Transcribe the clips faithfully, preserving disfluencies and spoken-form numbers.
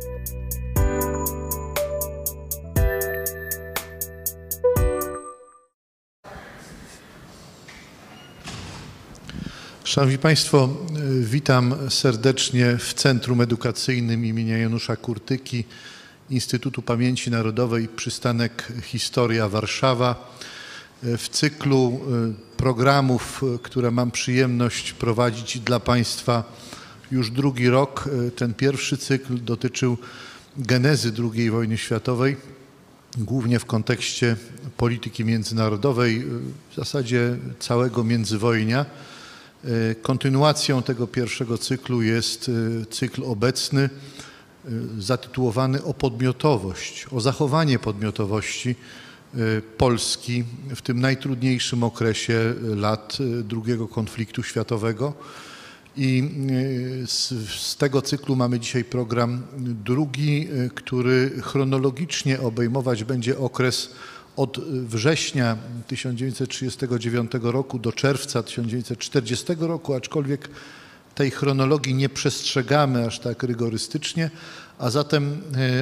Szanowni Państwo, witam serdecznie w Centrum Edukacyjnym imienia Janusza Kurtyki Instytutu Pamięci Narodowej Przystanek Historia Warszawa w cyklu programów, które mam przyjemność prowadzić dla Państwa już drugi rok. Ten pierwszy cykl dotyczył genezy drugiej wojny światowej, głównie w kontekście polityki międzynarodowej, w zasadzie całego międzywojnia. Kontynuacją tego pierwszego cyklu jest cykl obecny zatytułowany o podmiotowość, o zachowanie podmiotowości Polski w tym najtrudniejszym okresie lat drugiego konfliktu światowego. I z, z tego cyklu mamy dzisiaj program drugi, który chronologicznie obejmować będzie okres od września tysiąc dziewięćset trzydziestego dziewiątego roku do czerwca tysiąc dziewięćset czterdziestego roku, aczkolwiek tej chronologii nie przestrzegamy aż tak rygorystycznie, a zatem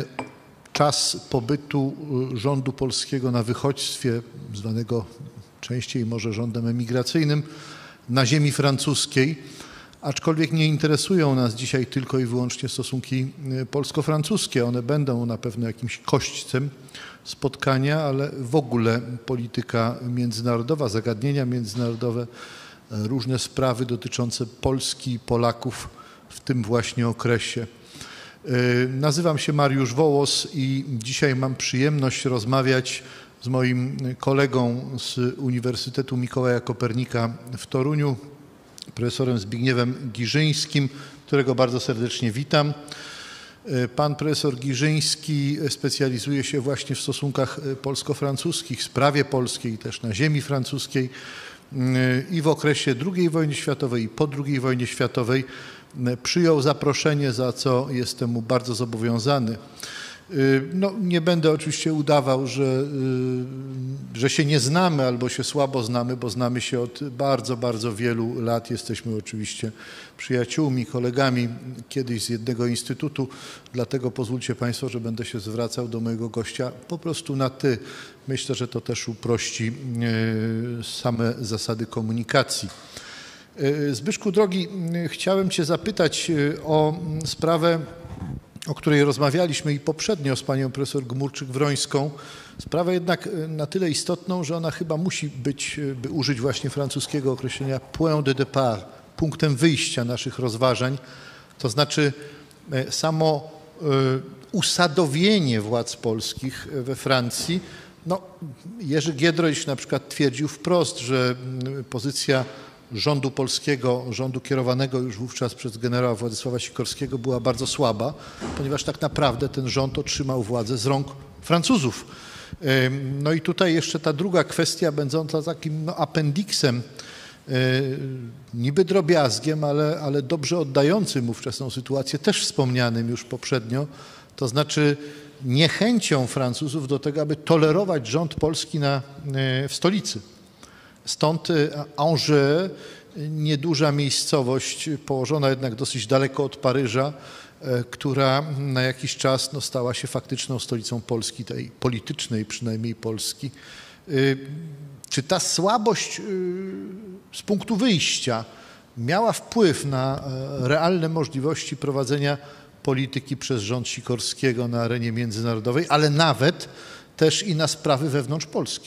czas pobytu rządu polskiego na wychodźstwie, zwanego częściej może rządem emigracyjnym, na ziemi francuskiej, aczkolwiek nie interesują nas dzisiaj tylko i wyłącznie stosunki polsko-francuskie. One będą na pewno jakimś kośćcem spotkania, ale w ogóle polityka międzynarodowa, zagadnienia międzynarodowe, różne sprawy dotyczące Polski i Polaków w tym właśnie okresie. Nazywam się Mariusz Wołos i dzisiaj mam przyjemność rozmawiać z moim kolegą z Uniwersytetu Mikołaja Kopernika w Toruniu, profesorem Zbigniewem Giżyńskim, którego bardzo serdecznie witam. Pan profesor Giżyński specjalizuje się właśnie w stosunkach polsko-francuskich, sprawie polskiej, też na ziemi francuskiej i w okresie drugiej wojny światowej i po drugiej wojnie światowej przyjął zaproszenie, za co jestem mu bardzo zobowiązany. No, nie będę oczywiście udawał, że, że się nie znamy albo się słabo znamy, bo znamy się od bardzo, bardzo wielu lat. Jesteśmy oczywiście przyjaciółmi, kolegami kiedyś z jednego instytutu, dlatego pozwólcie Państwo, że będę się zwracał do mojego gościa po prostu na ty. Myślę, że to też uprości same zasady komunikacji. Zbyszku drogi, chciałem Cię zapytać o sprawę, o której rozmawialiśmy i poprzednio z panią profesor Gmurczyk-Wrońską. Sprawę jednak na tyle istotną, że ona chyba musi być, by użyć właśnie francuskiego określenia point de départ, punktem wyjścia naszych rozważań, to znaczy samo usadowienie władz polskich we Francji. No, Jerzy Giedroyć na przykład twierdził wprost, że pozycja rządu polskiego, rządu kierowanego już wówczas przez generała Władysława Sikorskiego była bardzo słaba, ponieważ tak naprawdę ten rząd otrzymał władzę z rąk Francuzów. No i tutaj jeszcze ta druga kwestia, będąca takim no, apendiksem, niby drobiazgiem, ale, ale dobrze oddającym ówczesną sytuację, też wspomnianym już poprzednio, to znaczy niechęcią Francuzów do tego, aby tolerować rząd polski na, w stolicy. Stąd Angers, nieduża miejscowość, położona jednak dosyć daleko od Paryża, która na jakiś czas no, stała się faktyczną stolicą Polski, tej politycznej przynajmniej Polski. Czy ta słabość z punktu wyjścia miała wpływ na realne możliwości prowadzenia polityki przez rząd Sikorskiego na arenie międzynarodowej, ale nawet też i na sprawy wewnątrz Polski?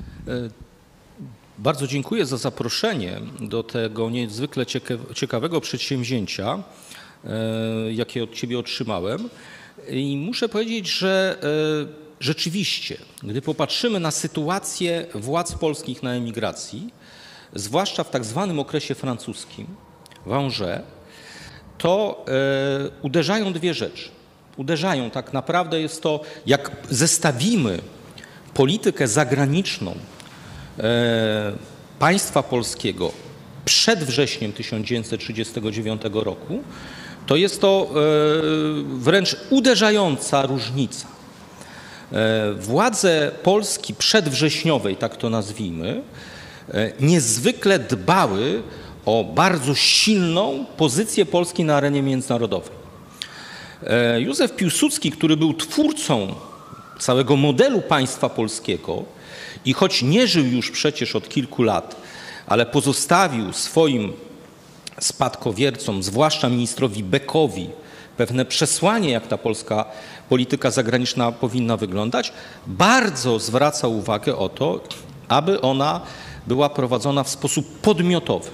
Bardzo dziękuję za zaproszenie do tego niezwykle ciekawego przedsięwzięcia, jakie od Ciebie otrzymałem. I muszę powiedzieć, że rzeczywiście, gdy popatrzymy na sytuację władz polskich na emigracji, zwłaszcza w tak zwanym okresie francuskim, w Angers, to uderzają dwie rzeczy. Uderzają tak naprawdę jest to, jak zestawimy politykę zagraniczną państwa polskiego przed wrześniem tysiąc dziewięćset trzydziestego dziewiątego roku, to jest to wręcz uderzająca różnica. Władze Polski przedwrześniowej, tak to nazwijmy, niezwykle dbały o bardzo silną pozycję Polski na arenie międzynarodowej. Józef Piłsudski, który był twórcą całego modelu państwa polskiego i choć nie żył już przecież od kilku lat, ale pozostawił swoim spadkobiercom, zwłaszcza ministrowi Beckowi, pewne przesłanie, jak ta polska polityka zagraniczna powinna wyglądać, bardzo zwraca uwagę o to, aby ona była prowadzona w sposób podmiotowy.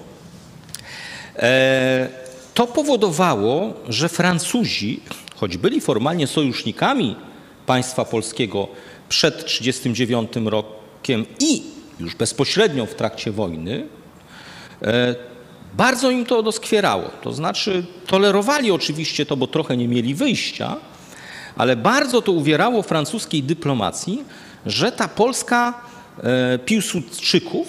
To powodowało, że Francuzi, choć byli formalnie sojusznikami państwa polskiego przed tysiąc dziewięćset trzydziestym dziewiątym rokiem i już bezpośrednio w trakcie wojny, bardzo im to doskwierało. To znaczy tolerowali oczywiście to, bo trochę nie mieli wyjścia, ale bardzo to uwierało francuskiej dyplomacji, że ta Polska Piłsudczyków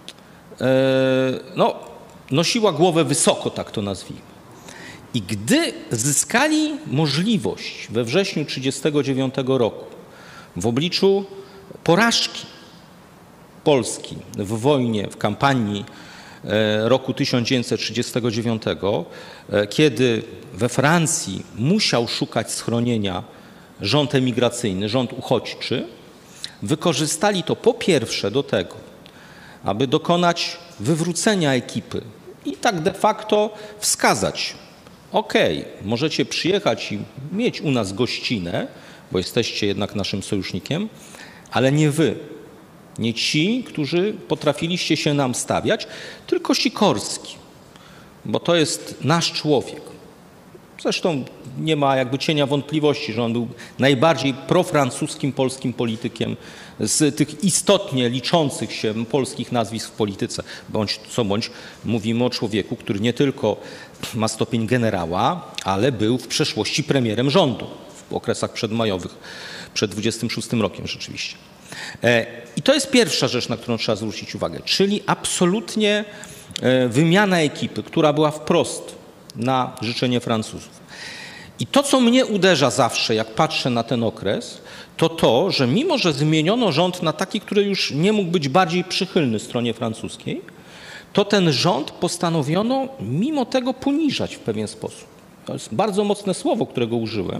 no, nosiła głowę wysoko, tak to nazwijmy. I gdy zyskali możliwość we wrześniu tysiąc dziewięćset trzydziestego dziewiątego roku w obliczu porażki Polski w wojnie, w kampanii roku tysiąc dziewięćset trzydziestego dziewiątego, kiedy we Francji musiał szukać schronienia rząd emigracyjny, rząd uchodźczy, wykorzystali to po pierwsze do tego, aby dokonać wywrócenia ekipy i tak de facto wskazać: okej, możecie przyjechać i mieć u nas gościnę, bo jesteście jednak naszym sojusznikiem, ale nie wy, nie ci, którzy potrafiliście się nam stawiać, tylko Sikorski, bo to jest nasz człowiek. Zresztą nie ma jakby cienia wątpliwości, że on był najbardziej profrancuskim polskim politykiem z tych istotnie liczących się polskich nazwisk w polityce. Bądź co bądź mówimy o człowieku, który nie tylko ma stopień generała, ale był w przeszłości premierem rządu w okresach przedmajowych, przed dwudziestym szóstym rokiem rzeczywiście. I to jest pierwsza rzecz, na którą trzeba zwrócić uwagę, czyli absolutnie wymiana ekipy, która była wprost na życzenie Francuzów. I to, co mnie uderza zawsze, jak patrzę na ten okres, to to, że mimo, że zmieniono rząd na taki, który już nie mógł być bardziej przychylny stronie francuskiej, to ten rząd postanowiono mimo tego poniżać w pewien sposób. To jest bardzo mocne słowo, którego użyłem,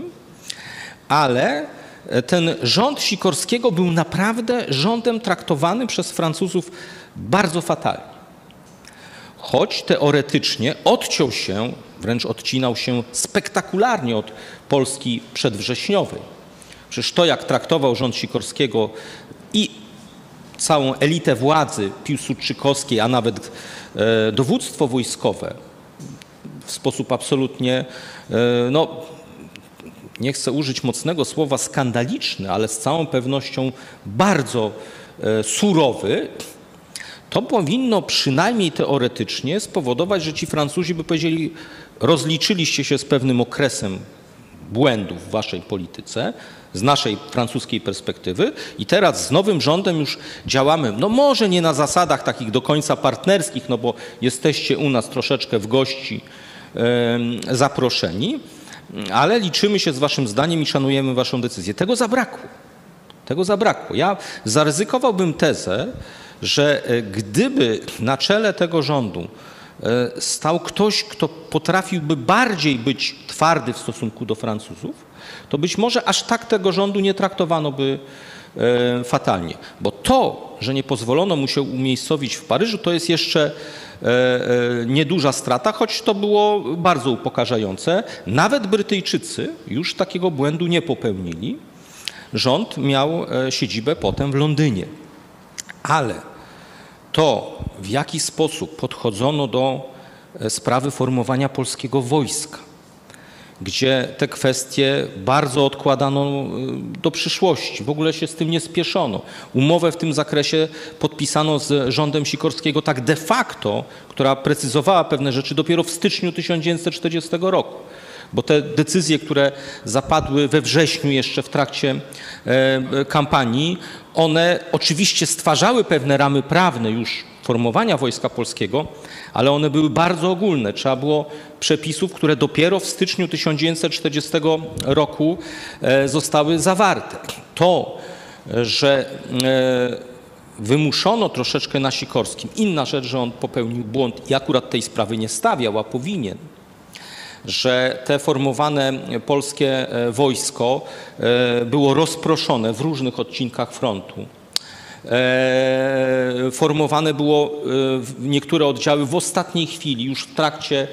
ale ten rząd Sikorskiego był naprawdę rządem traktowanym przez Francuzów bardzo fatalnie. Choć teoretycznie odciął się, wręcz odcinał się spektakularnie od Polski przedwrześniowej. Przecież to, jak traktował rząd Sikorskiego i całą elitę władzy piłsudczykowskiej, a nawet e, dowództwo wojskowe w sposób absolutnie, e, no nie chcę użyć mocnego słowa skandaliczny, ale z całą pewnością bardzo e, surowy, to powinno przynajmniej teoretycznie spowodować, że ci Francuzi by powiedzieli: rozliczyliście się z pewnym okresem błędów w waszej polityce, z naszej francuskiej perspektywy i teraz z nowym rządem już działamy, no może nie na zasadach takich do końca partnerskich, no bo jesteście u nas troszeczkę w gości e, zaproszeni, ale liczymy się z waszym zdaniem i szanujemy waszą decyzję. Tego zabrakło. Tego zabrakło. Ja zaryzykowałbym tezę, że gdyby na czele tego rządu stał ktoś, kto potrafiłby bardziej być twardy w stosunku do Francuzów, to być może aż tak tego rządu nie traktowano by fatalnie. Bo to, że nie pozwolono mu się umiejscowić w Paryżu, to jest jeszcze nieduża strata, choć to było bardzo upokarzające. Nawet Brytyjczycy już takiego błędu nie popełnili. Rząd miał siedzibę potem w Londynie. Ale to, w jaki sposób podchodzono do sprawy formowania polskiego wojska, gdzie te kwestie bardzo odkładano do przyszłości, w ogóle się z tym nie spieszono. Umowę w tym zakresie podpisano z rządem Sikorskiego tak de facto, która precyzowała pewne rzeczy dopiero w styczniu tysiąc dziewięćset czterdziestego roku. Bo te decyzje, które zapadły we wrześniu jeszcze w trakcie kampanii, one oczywiście stwarzały pewne ramy prawne już formowania Wojska Polskiego, ale one były bardzo ogólne. Trzeba było przepisów, które dopiero w styczniu tysiąc dziewięćset czterdziestego roku zostały zawarte. To, że wymuszono troszeczkę na Sikorskim, inna rzecz, że on popełnił błąd i akurat tej sprawy nie stawiał, a powinien, że te formowane polskie wojsko było rozproszone w różnych odcinkach frontu. Formowane było niektóre oddziały w ostatniej chwili, już w trakcie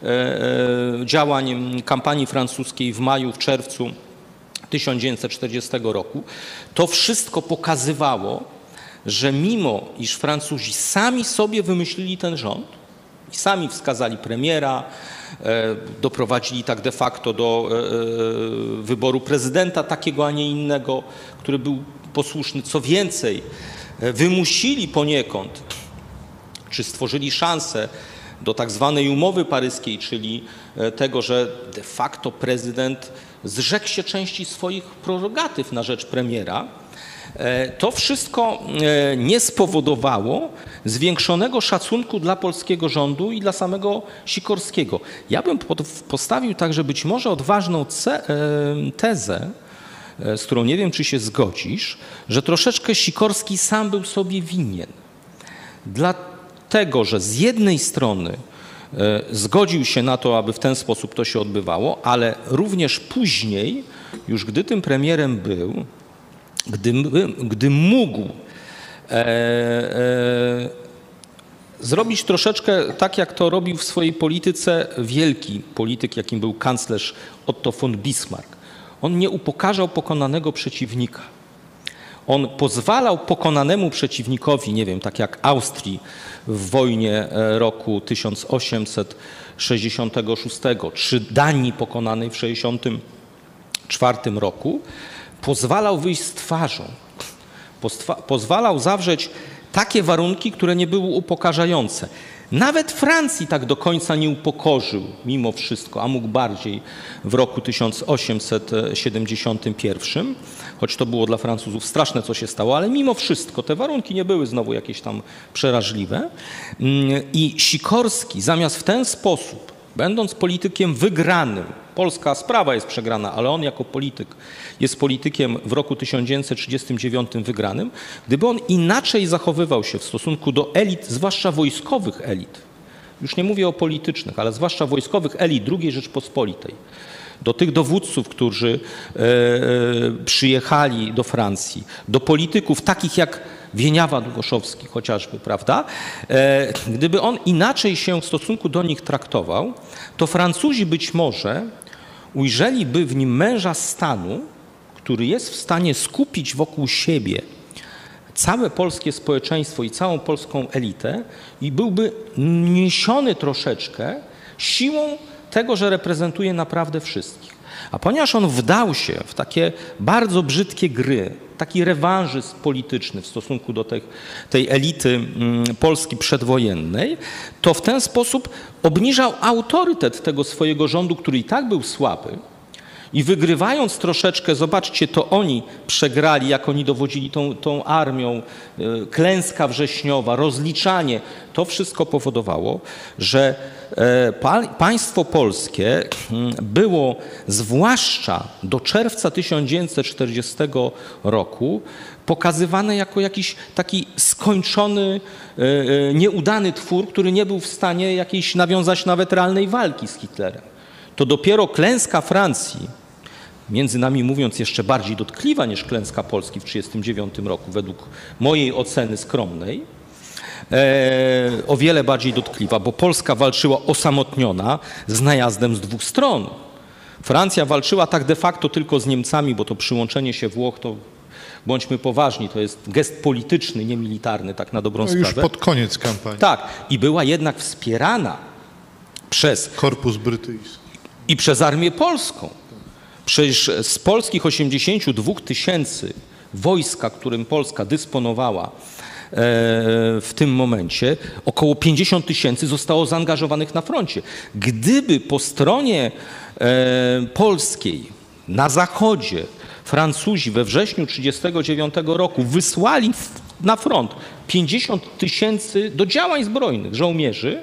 działań kampanii francuskiej w maju, w czerwcu tysiąc dziewięćset czterdziestego roku. To wszystko pokazywało, że mimo iż Francuzi sami sobie wymyślili ten rząd i sami wskazali premiera, doprowadzili tak de facto do wyboru prezydenta takiego, a nie innego, który był posłuszny. Co więcej, wymusili poniekąd, czy stworzyli szansę do tak zwanej umowy paryskiej, czyli tego, że de facto prezydent zrzekł się części swoich prerogatyw na rzecz premiera. To wszystko nie spowodowało zwiększonego szacunku dla polskiego rządu i dla samego Sikorskiego. Ja bym postawił także być może odważną tezę, z którą nie wiem, czy się zgodzisz, że troszeczkę Sikorski sam był sobie winien. Dlatego, że z jednej strony zgodził się na to, aby w ten sposób to się odbywało, ale również później, już gdy tym premierem był, gdy, gdy mógł e, e, zrobić troszeczkę tak, jak to robił w swojej polityce wielki polityk, jakim był kanclerz Otto von Bismarck. On nie upokarzał pokonanego przeciwnika. On pozwalał pokonanemu przeciwnikowi, nie wiem, tak jak Austrii w wojnie roku tysiąc osiemset sześćdziesiątego szóstego, czy Danii pokonanej w tysiąc osiemset sześćdziesiątym czwartym roku, pozwalał wyjść z twarzą, pozwalał zawrzeć takie warunki, które nie były upokarzające. Nawet Francji tak do końca nie upokorzył mimo wszystko, a mógł bardziej w roku tysiąc osiemset siedemdziesiątym pierwszym, choć to było dla Francuzów straszne, co się stało, ale mimo wszystko te warunki nie były znowu jakieś tam przeraźliwe. I Sikorski zamiast w ten sposób, będąc politykiem wygranym, polska sprawa jest przegrana, ale on jako polityk jest politykiem w roku tysiąc dziewięćset trzydziestym dziewiątym wygranym, gdyby on inaczej zachowywał się w stosunku do elit, zwłaszcza wojskowych elit, już nie mówię o politycznych, ale zwłaszcza wojskowych elit drugiej Rzeczpospolitej, do tych dowódców, którzy e, e, przyjechali do Francji, do polityków takich jak Wieniawa Długoszowski chociażby, prawda? E, gdyby on inaczej się w stosunku do nich traktował, to Francuzi być może ujrzeliby w nim męża stanu, który jest w stanie skupić wokół siebie całe polskie społeczeństwo i całą polską elitę i byłby niesiony troszeczkę siłą tego, że reprezentuje naprawdę wszystkich. A ponieważ on wdał się w takie bardzo brzydkie gry, taki rewanżyzm polityczny w stosunku do tej, tej elity Polski przedwojennej, to w ten sposób obniżał autorytet tego swojego rządu, który i tak był słaby. I wygrywając troszeczkę, zobaczcie, to oni przegrali, jak oni dowodzili tą, tą armią, klęska wrześniowa, rozliczanie. To wszystko powodowało, że państwo polskie było zwłaszcza do czerwca tysiąc dziewięćset czterdziestego roku pokazywane jako jakiś taki skończony, nieudany twór, który nie był w stanie jakiejś nawiązać nawet realnej walki z Hitlerem. To dopiero klęska Francji, między nami mówiąc jeszcze bardziej dotkliwa niż klęska Polski w tysiąc dziewięćset trzydziestym dziewiątym roku, według mojej oceny skromnej, e, o wiele bardziej dotkliwa, bo Polska walczyła osamotniona z najazdem z dwóch stron. Francja walczyła tak de facto tylko z Niemcami, bo to przyłączenie się Włoch to, bądźmy poważni, to jest gest polityczny, nie militarny, tak na dobrą no sprawę. Już pod koniec kampanii. Tak, i była jednak wspierana przez Korpus Brytyjski i przez Armię Polską. Przecież z polskich osiemdziesięciu dwóch tysięcy wojska, którym Polska dysponowała w tym momencie, około pięćdziesiąt tysięcy zostało zaangażowanych na froncie. Gdyby po stronie polskiej na zachodzie Francuzi we wrześniu tysiąc dziewięćset trzydziestego dziewiątego roku wysłali na front pięćdziesiąt tysięcy do działań zbrojnych żołnierzy,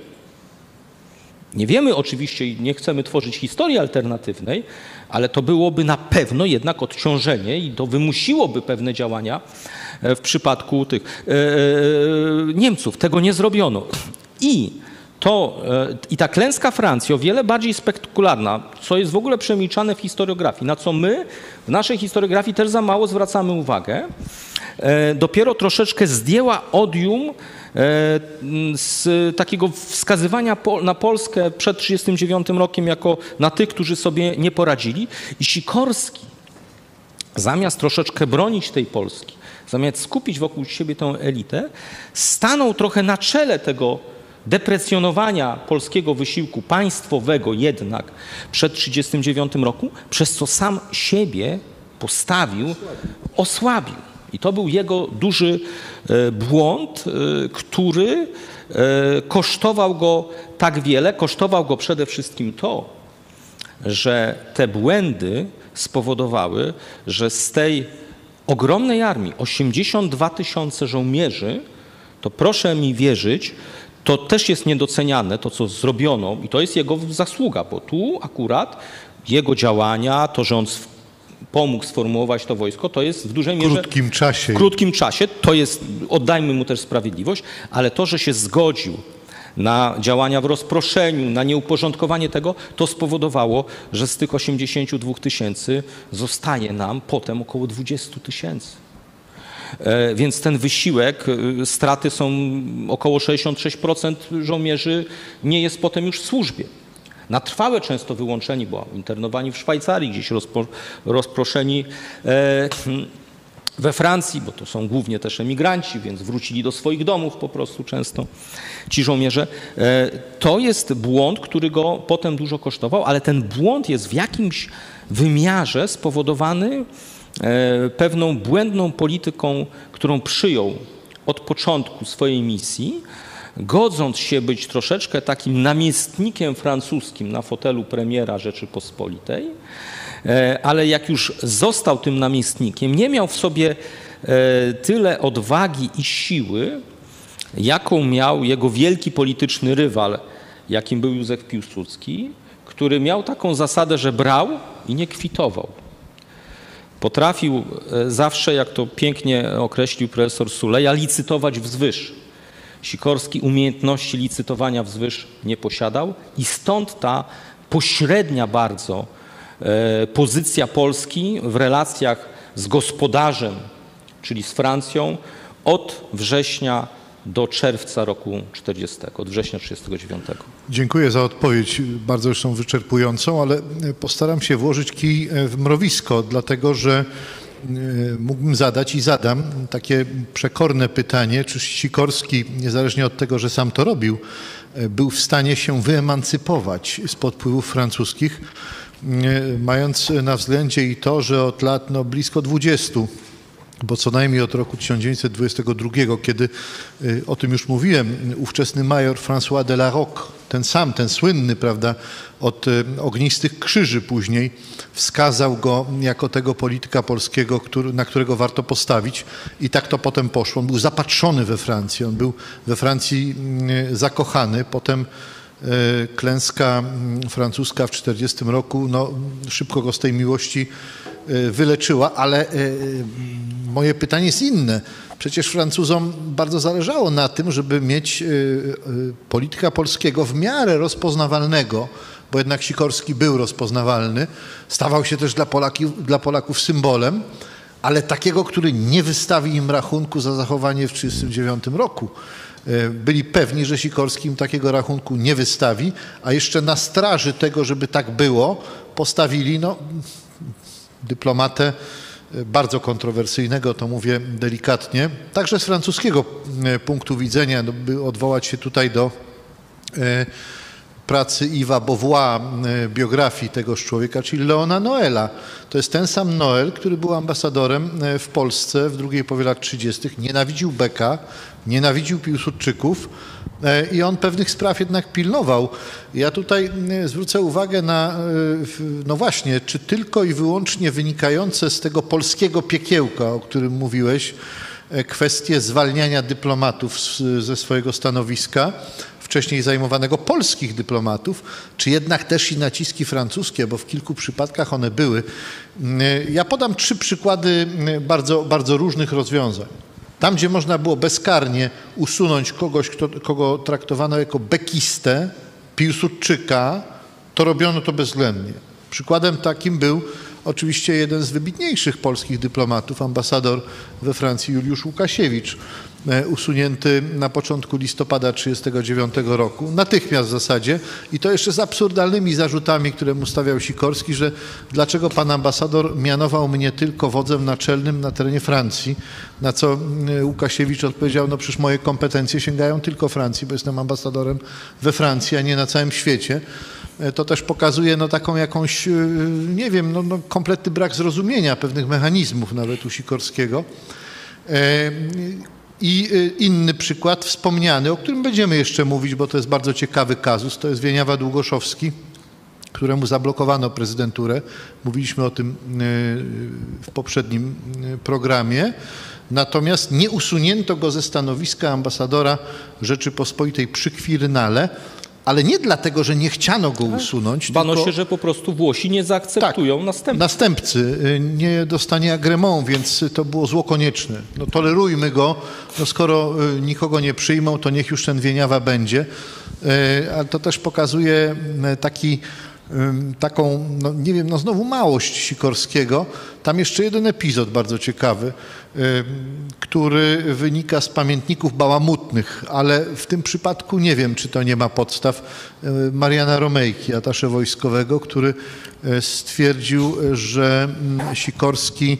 nie wiemy oczywiście i nie chcemy tworzyć historii alternatywnej, ale to byłoby na pewno jednak odciążenie i to wymusiłoby pewne działania w przypadku tych Niemców. Tego nie zrobiono. I to i ta klęska Francji o wiele bardziej spektakularna, co jest w ogóle przemilczane w historiografii, na co my w naszej historiografii też za mało zwracamy uwagę, dopiero troszeczkę zdjęła odium z takiego wskazywania na Polskę przed trzydziestym dziewiątym rokiem jako na tych, którzy sobie nie poradzili. I Sikorski, zamiast troszeczkę bronić tej Polski, zamiast skupić wokół siebie tę elitę, stanął trochę na czele tego deprecjonowania polskiego wysiłku państwowego jednak przed trzydziestym dziewiątym roku, przez co sam siebie postawił, osłabił. I to był jego duży błąd, który kosztował go tak wiele. Kosztował go przede wszystkim to, że te błędy spowodowały, że z tej ogromnej armii, osiemdziesiąt dwa tysiące żołnierzy, to proszę mi wierzyć, to też jest niedoceniane, to co zrobiono i to jest jego zasługa, bo tu akurat jego działania, to, że on pomógł sformułować to wojsko, to jest w dużej mierze... W krótkim czasie. W krótkim czasie, to jest, oddajmy mu też sprawiedliwość, ale to, że się zgodził na działania w rozproszeniu, na nieuporządkowanie tego, to spowodowało, że z tych osiemdziesięciu dwóch tysięcy zostaje nam potem około dwudziestu tysięcy. Więc ten wysiłek, straty są około sześćdziesiąt sześć procent żołnierzy nie jest potem już w służbie. Na trwałe często wyłączeni, bo internowani w Szwajcarii, gdzieś rozpro, rozproszeni we Francji, bo to są głównie też emigranci, więc wrócili do swoich domów po prostu często ci żołnierze. To jest błąd, który go potem dużo kosztował, ale ten błąd jest w jakimś wymiarze spowodowany pewną błędną polityką, którą przyjął od początku swojej misji, godząc się być troszeczkę takim namiestnikiem francuskim na fotelu premiera Rzeczypospolitej, ale jak już został tym namiestnikiem, nie miał w sobie tyle odwagi i siły, jaką miał jego wielki polityczny rywal, jakim był Józef Piłsudski, który miał taką zasadę, że brał i nie kwitował. Potrafił zawsze, jak to pięknie określił profesor Suleja, licytować wzwyż. Sikorski umiejętności licytowania wzwyż nie posiadał i stąd ta pośrednia bardzo pozycja Polski w relacjach z gospodarzem, czyli z Francją, od września do czerwca roku czterdziestego, od września trzydziestego dziewiątego. Dziękuję za odpowiedź, bardzo zresztą wyczerpującą, ale postaram się włożyć kij w mrowisko, dlatego że mógłbym zadać i zadam takie przekorne pytanie, czy Sikorski, niezależnie od tego, że sam to robił, był w stanie się wyemancypować spod wpływów francuskich, mając na względzie i to, że od lat no, blisko dwudziestu, bo co najmniej od roku tysiąc dziewięćset dwudziestego drugiego, kiedy o tym już mówiłem, ówczesny major François de la Roque, ten sam, ten słynny, prawda, od ognistych krzyży później, wskazał go jako tego polityka polskiego, który, na którego warto postawić i tak to potem poszło. On był zapatrzony we Francji, on był we Francji zakochany, potem klęska francuska w czterdziestym roku no, szybko go z tej miłości wyleczyła, ale moje pytanie jest inne. Przecież Francuzom bardzo zależało na tym, żeby mieć polityka polskiego w miarę rozpoznawalnego, bo jednak Sikorski był rozpoznawalny, stawał się też dla Polaków, dla Polaków symbolem, ale takiego, który nie wystawi im rachunku za zachowanie w tysiąc dziewięćset trzydziestym dziewiątym roku. Byli pewni, że Sikorski im takiego rachunku nie wystawi, a jeszcze na straży tego, żeby tak było, postawili no, dyplomatę bardzo kontrowersyjnego, to mówię delikatnie, także z francuskiego punktu widzenia, no, by odwołać się tutaj do e, pracy Yves'a Beauvois, e, biografii tegoż człowieka, czyli Leona Noela. To jest ten sam Noel, który był ambasadorem w Polsce w drugiej połowie lat trzydziestych. Nienawidził Beka, nienawidził Piłsudczyków e, i on pewnych spraw jednak pilnował. Ja tutaj zwrócę uwagę na, no właśnie, czy tylko i wyłącznie wynikające z tego polskiego piekiełka, o którym mówiłeś, kwestie zwalniania dyplomatów z, ze swojego stanowiska, wcześniej zajmowanego polskich dyplomatów, czy jednak też i naciski francuskie, bo w kilku przypadkach one były. Ja podam trzy przykłady bardzo, bardzo różnych rozwiązań. Tam, gdzie można było bezkarnie usunąć kogoś, kto, kogo traktowano jako bekistę, Piłsudczyka, to robiono to bezwzględnie. Przykładem takim był oczywiście jeden z wybitniejszych polskich dyplomatów, ambasador we Francji Juliusz Łukasiewicz, usunięty na początku listopada tysiąc dziewięćset trzydziestego dziewiątego roku, natychmiast w zasadzie, i to jeszcze z absurdalnymi zarzutami, które mu stawiał Sikorski, że dlaczego pan ambasador mianował mnie tylko wodzem naczelnym na terenie Francji, na co Łukasiewicz odpowiedział, no przecież moje kompetencje sięgają tylko Francji, bo jestem ambasadorem we Francji, a nie na całym świecie. To też pokazuje no, taką jakąś, nie wiem, no, no, kompletny brak zrozumienia pewnych mechanizmów nawet u Sikorskiego. I inny przykład wspomniany, o którym będziemy jeszcze mówić, bo to jest bardzo ciekawy kazus, to jest Wieniawa Długoszowski, któremu zablokowano prezydenturę. Mówiliśmy o tym w poprzednim programie. Natomiast nie usunięto go ze stanowiska ambasadora Rzeczypospolitej przy Kwirynale, ale nie dlatego, że nie chciano go usunąć. Bano tylko... się, że po prostu Włosi nie zaakceptują tak, następcy. Następcy nie dostanie agrement, więc to było zło konieczne. No, tolerujmy go, no, skoro nikogo nie przyjmą, to niech już ten Wieniawa będzie. Ale to też pokazuje taki, taką, no, nie wiem, no znowu małość Sikorskiego. Tam jeszcze jeden epizod bardzo ciekawy, który wynika z pamiętników bałamutnych, ale w tym przypadku nie wiem, czy to nie ma podstaw. Mariana Romejki, atasze wojskowego, który stwierdził, że Sikorski,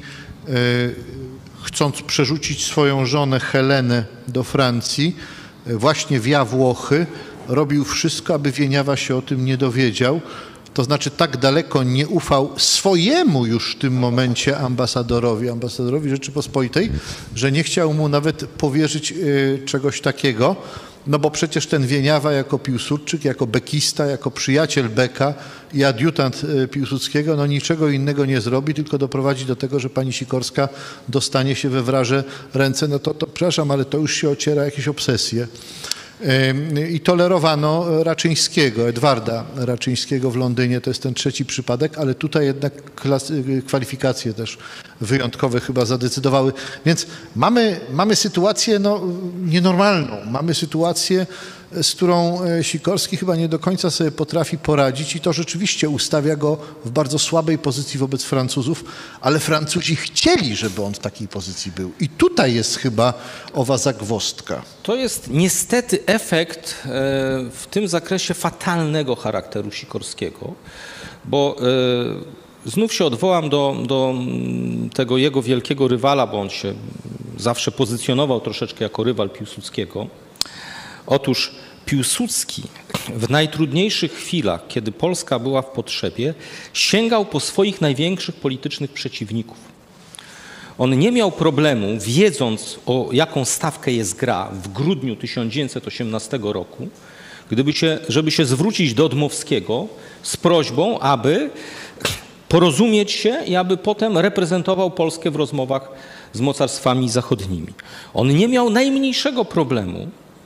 chcąc przerzucić swoją żonę Helenę do Francji, właśnie via Włochy, robił wszystko, aby Wieniawa się o tym nie dowiedział. To znaczy tak daleko nie ufał swojemu już w tym momencie ambasadorowi, ambasadorowi Rzeczypospolitej, że nie chciał mu nawet powierzyć y, czegoś takiego, no bo przecież ten Wieniawa jako Piłsudczyk, jako bekista, jako przyjaciel Beka i adiutant y, Piłsudskiego, no niczego innego nie zrobi, tylko doprowadzi do tego, że pani Sikorska dostanie się we wraże ręce. No to, to przepraszam, ale to już się ociera jakieś obsesje. I tolerowano Raczyńskiego, Edwarda Raczyńskiego w Londynie, to jest ten trzeci przypadek, ale tutaj jednak kwalifikacje też wyjątkowe chyba zadecydowały. Więc mamy, mamy sytuację no, nienormalną, mamy sytuację, z którą Sikorski chyba nie do końca sobie potrafi poradzić i to rzeczywiście ustawia go w bardzo słabej pozycji wobec Francuzów, ale Francuzi chcieli, żeby on w takiej pozycji był. I tutaj jest chyba owa zagwozdka. To jest niestety efekt w tym zakresie fatalnego charakteru Sikorskiego, bo znów się odwołam do, do tego jego wielkiego rywala, bo on się zawsze pozycjonował troszeczkę jako rywal Piłsudskiego. Otóż Piłsudski w najtrudniejszych chwilach, kiedy Polska była w potrzebie, sięgał po swoich największych politycznych przeciwników. On nie miał problemu, wiedząc o jaką stawkę jest gra w grudniu tysiąc dziewięćset osiemnastego roku, gdyby się, żeby się zwrócić do Dmowskiego z prośbą, aby porozumieć się i aby potem reprezentował Polskę w rozmowach z mocarstwami zachodnimi. On nie miał najmniejszego problemu,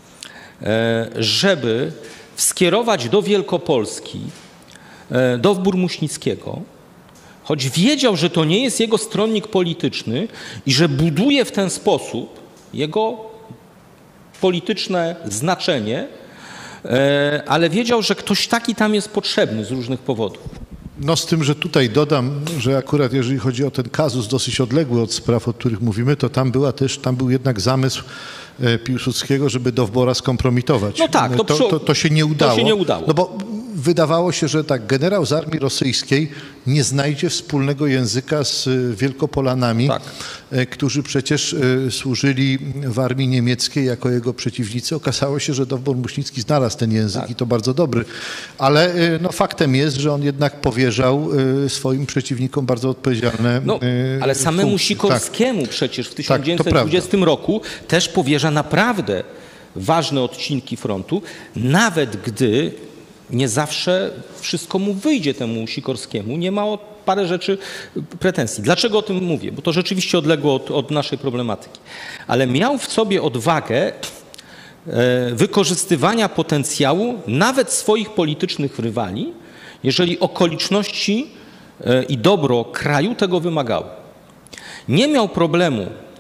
żeby skierować do Wielkopolski dowbór Muśnickiego, choć wiedział, że to nie jest jego stronnik polityczny i że buduje w ten sposób jego polityczne znaczenie, ale wiedział, że ktoś taki tam jest potrzebny z różnych powodów. No z tym, że tutaj dodam, że akurat jeżeli chodzi o ten kazus dosyć odległy od spraw, o których mówimy, to tam była też, tam był jednak zamysł Piłsudskiego, żeby Dowbora skompromitować. No tak, to, to, to, to się nie udało. To się nie udało. No bo wydawało się, że tak, generał z armii rosyjskiej nie znajdzie wspólnego języka z Wielkopolanami, tak, którzy przecież służyli w armii niemieckiej jako jego przeciwnicy. Okazało się, że Dowbor Muśnicki znalazł ten język, tak, i to bardzo dobry. Ale no, faktem jest, że on jednak powierzał swoim przeciwnikom bardzo odpowiedzialne no, ale samemu funkcje. Sikorskiemu tak, przecież w tysiąc dziewięćset dwudziestym tak, roku też powierza naprawdę ważne odcinki frontu, nawet gdy nie zawsze wszystko mu wyjdzie, temu Sikorskiemu. Nie ma o parę rzeczy pretensji. Dlaczego o tym mówię? Bo to rzeczywiście odległo od, od naszej problematyki. Ale miał w sobie odwagę e, wykorzystywania potencjału nawet swoich politycznych rywali, jeżeli okoliczności e, i dobro kraju tego wymagały. Nie miał problemu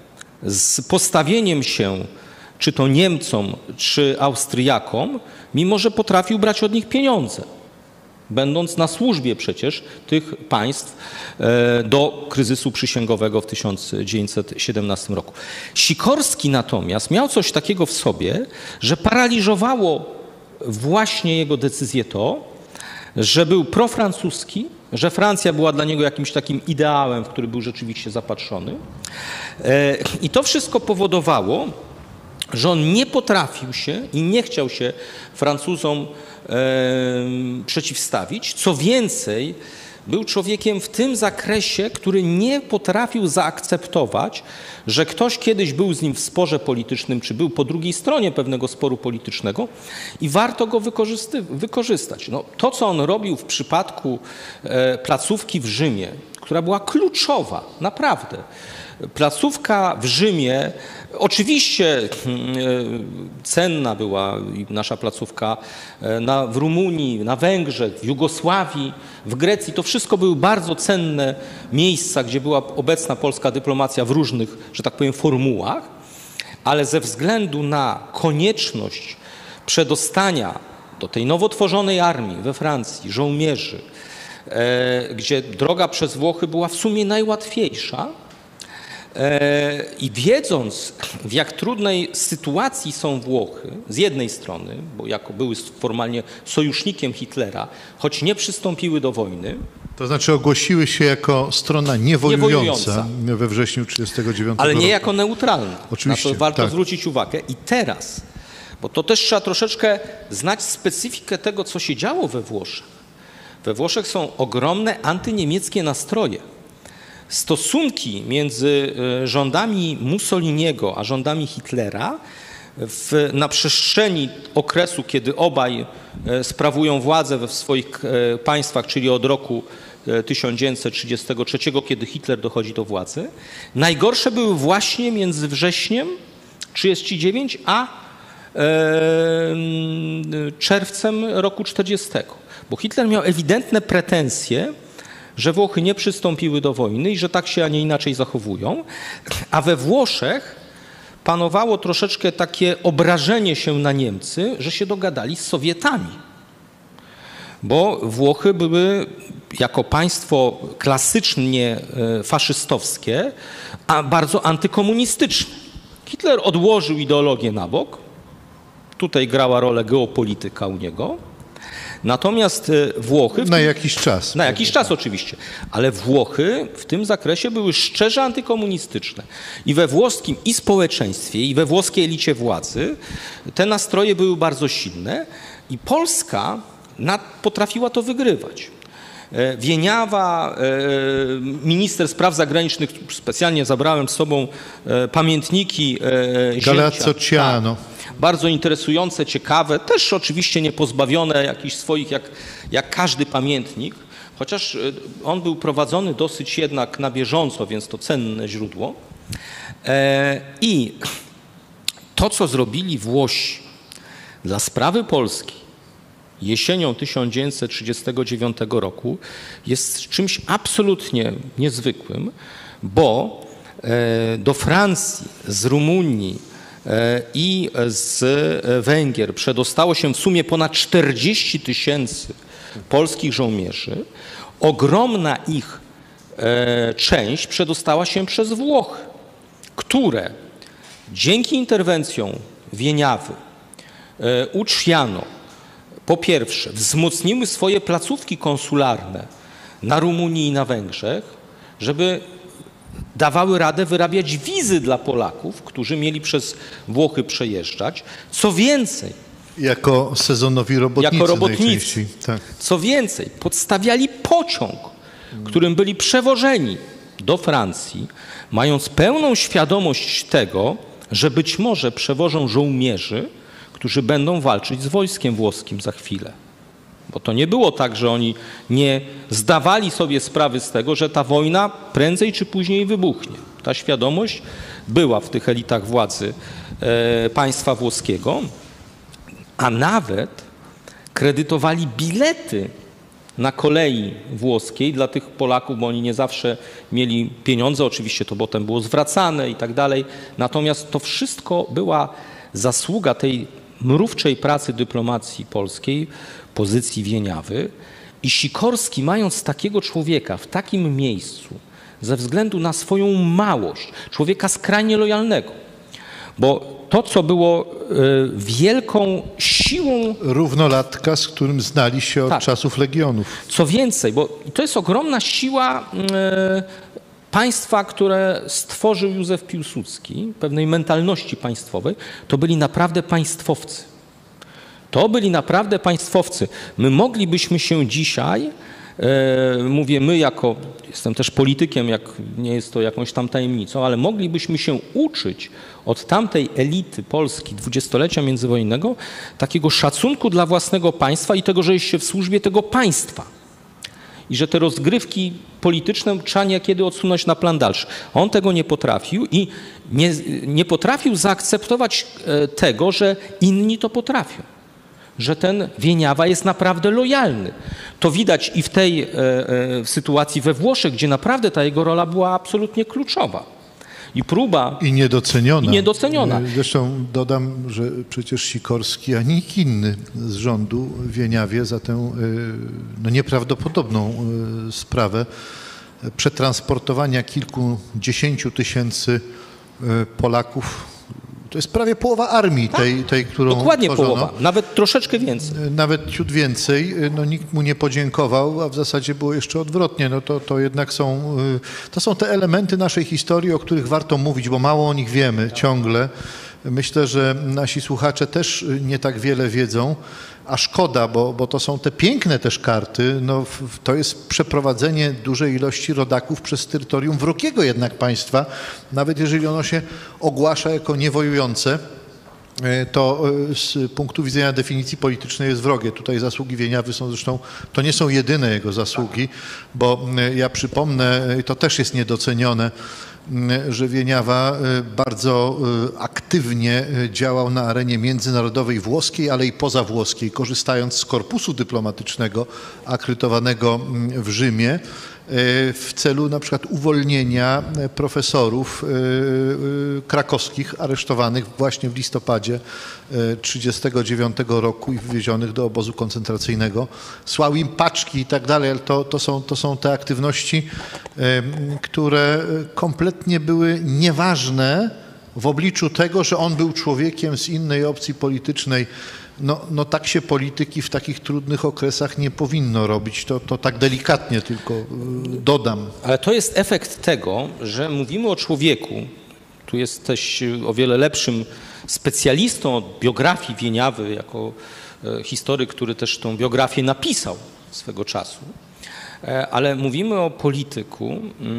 z postawieniem się czy to Niemcom, czy Austriakom, mimo że potrafił brać od nich pieniądze, będąc na służbie przecież tych państw do kryzysu przysięgowego w tysiąc dziewięćset siedemnastym roku. Sikorski natomiast miał coś takiego w sobie, że paraliżowało właśnie jego decyzję to, że był profrancuski, że Francja była dla niego jakimś takim ideałem, w który był rzeczywiście zapatrzony. I to wszystko powodowało, że on nie potrafił się i nie chciał się Francuzom e, przeciwstawić. Co więcej, był człowiekiem w tym zakresie, który nie potrafił zaakceptować, że ktoś kiedyś był z nim w sporze politycznym, czy był po drugiej stronie pewnego sporu politycznego i warto go wykorzystać. No, to, co on robił w przypadku e, placówki w Rzymie, która była kluczowa, naprawdę. Placówka w Rzymie, oczywiście cenna była nasza placówka na, w Rumunii, na Węgrzech, w Jugosławii, w Grecji. To wszystko były bardzo cenne miejsca, gdzie była obecna polska dyplomacja w różnych, że tak powiem, formułach, ale ze względu na konieczność przedostania do tej nowo tworzonej armii we Francji, żołnierzy, e, gdzie droga przez Włochy była w sumie najłatwiejsza, i wiedząc, w jak trudnej sytuacji są Włochy, z jednej strony, bo jako były formalnie sojusznikiem Hitlera, choć nie przystąpiły do wojny. To znaczy ogłosiły się jako strona niewojująca, niewojująca. we wrześniu tysiąc dziewięćset trzydziestego dziewiątego Ale nie roku. jako neutralna. Oczywiście, na to warto tak. zwrócić uwagę. I teraz, bo to też trzeba troszeczkę znać specyfikę tego, co się działo we Włoszech. We Włoszech są ogromne antyniemieckie nastroje. Stosunki między rządami Mussoliniego a rządami Hitlera w, na przestrzeni okresu, kiedy obaj sprawują władzę we swoich państwach, czyli od roku tysiąc dziewięćset trzydziestego trzeciego, kiedy Hitler dochodzi do władzy, najgorsze były właśnie między wrześniem tysiąc dziewięćset trzydziestym dziewiątym a e, czerwcem roku czterdziestego. Bo Hitler miał ewidentne pretensje, że Włochy nie przystąpiły do wojny i że tak się, a nie inaczej zachowują, a we Włoszech panowało troszeczkę takie obrażenie się na Niemcy, że się dogadali z Sowietami. Bo Włochy były jako państwo klasycznie faszystowskie, a bardzo antykomunistyczne. Hitler odłożył ideologię na bok. Tutaj grała rolę geopolityka u niego. Natomiast Włochy... Na jakiś czas. Na jakiś czas oczywiście. Ale Włochy w tym zakresie były szczerze antykomunistyczne. I we włoskim i społeczeństwie, i we włoskiej elicie władzy te nastroje były bardzo silne i Polska potrafiła to wygrywać. Wieniawa, minister spraw zagranicznych, specjalnie zabrałem z sobą pamiętniki Galeazzo Ciano. Bardzo interesujące, ciekawe, też oczywiście nie pozbawione jakichś swoich, jak, jak każdy pamiętnik, chociaż on był prowadzony dosyć jednak na bieżąco, więc to cenne źródło. I to, co zrobili Włosi dla sprawy Polski jesienią tysiąc dziewięćset trzydziestego dziewiątego roku, jest czymś absolutnie niezwykłym, bo do Francji z Rumunii i z Węgier przedostało się w sumie ponad czterdzieści tysięcy polskich żołnierzy. Ogromna ich część przedostała się przez Włochy, które dzięki interwencjom Wieniawy, Ucciano, po pierwsze wzmocniły swoje placówki konsularne na Rumunii i na Węgrzech, żeby dawały radę wyrabiać wizy dla Polaków, którzy mieli przez Włochy przejeżdżać. Co więcej... Jako sezonowi robotnicy, jako robotnicy. Tak. Co więcej, podstawiali pociąg, którym byli przewożeni do Francji, mając pełną świadomość tego, że być może przewożą żołnierzy, którzy będą walczyć z wojskiem włoskim za chwilę. Bo to nie było tak, że oni nie zdawali sobie sprawy z tego, że ta wojna prędzej czy później wybuchnie. Ta świadomość była w tych elitach władzy e, państwa włoskiego, a nawet kredytowali bilety na kolei włoskiej dla tych Polaków, bo oni nie zawsze mieli pieniądze, oczywiście to potem było zwracane i tak dalej. Natomiast to wszystko była zasługa tej mrówczej pracy dyplomacji polskiej, pozycji Wieniawy. I Sikorski, mając takiego człowieka w takim miejscu, ze względu na swoją małość, człowieka skrajnie lojalnego, bo to, co było wielką siłą... Równolatka, z którym znali się od tak. czasów Legionów. Co więcej, bo to jest ogromna siła państwa, które stworzył Józef Piłsudski, pewnej mentalności państwowej, to byli naprawdę państwowcy. To byli naprawdę państwowcy. My moglibyśmy się dzisiaj, e, mówię my jako, jestem też politykiem, jak nie jest to jakąś tam tajemnicą, ale moglibyśmy się uczyć od tamtej elity Polski dwudziestolecia międzywojennego takiego szacunku dla własnego państwa i tego, że jest się w służbie tego państwa. I że te rozgrywki polityczne trzeba niekiedy odsunąć na plan dalszy. On tego nie potrafił i nie, nie potrafił zaakceptować tego, że inni to potrafią. Że ten Wieniawa jest naprawdę lojalny. To widać i w tej e, e, sytuacji we Włoszech, gdzie naprawdę ta jego rola była absolutnie kluczowa. I próba... I niedoceniona. I niedoceniona. Zresztą dodam, że przecież Sikorski, ani nikt inny z rządu w Wieniawie za tę no, nieprawdopodobną sprawę przetransportowania kilkudziesięciu tysięcy Polaków. To jest prawie połowa armii tak, tej, tej, którą dokładnie tworzono. Połowa, nawet troszeczkę więcej. Nawet ciut więcej. No, nikt mu nie podziękował, a w zasadzie było jeszcze odwrotnie. No, to, to jednak są, to są te elementy naszej historii, o których warto mówić, bo mało o nich wiemy ciągle. Myślę, że nasi słuchacze też nie tak wiele wiedzą, a szkoda, bo, bo to są te piękne też karty. No, to jest przeprowadzenie dużej ilości rodaków przez terytorium wrogiego jednak państwa, nawet jeżeli ono się ogłasza jako niewojujące, to z punktu widzenia definicji politycznej jest wrogie. Tutaj zasługi Wieniawy są zresztą, to nie są jedyne jego zasługi, bo ja przypomnę, to też jest niedocenione, że Wieniawa bardzo aktywnie działał na arenie międzynarodowej włoskiej, ale i pozawłoskiej, korzystając z korpusu dyplomatycznego akredytowanego w Rzymie w celu na przykład uwolnienia profesorów krakowskich aresztowanych właśnie w listopadzie trzydziestego dziewiątego roku i wywiezionych do obozu koncentracyjnego. Słał im paczki i tak dalej, ale to, to, są, to są te aktywności, które kompletnie były nieważne w obliczu tego, że on był człowiekiem z innej opcji politycznej. No, no tak się polityki w takich trudnych okresach nie powinno robić. To, to tak delikatnie tylko dodam. Ale to jest efekt tego, że mówimy o człowieku, tu jesteś o wiele lepszym specjalistą od biografii Wieniawy, jako historyk, który też tą biografię napisał swego czasu, ale mówimy o polityku,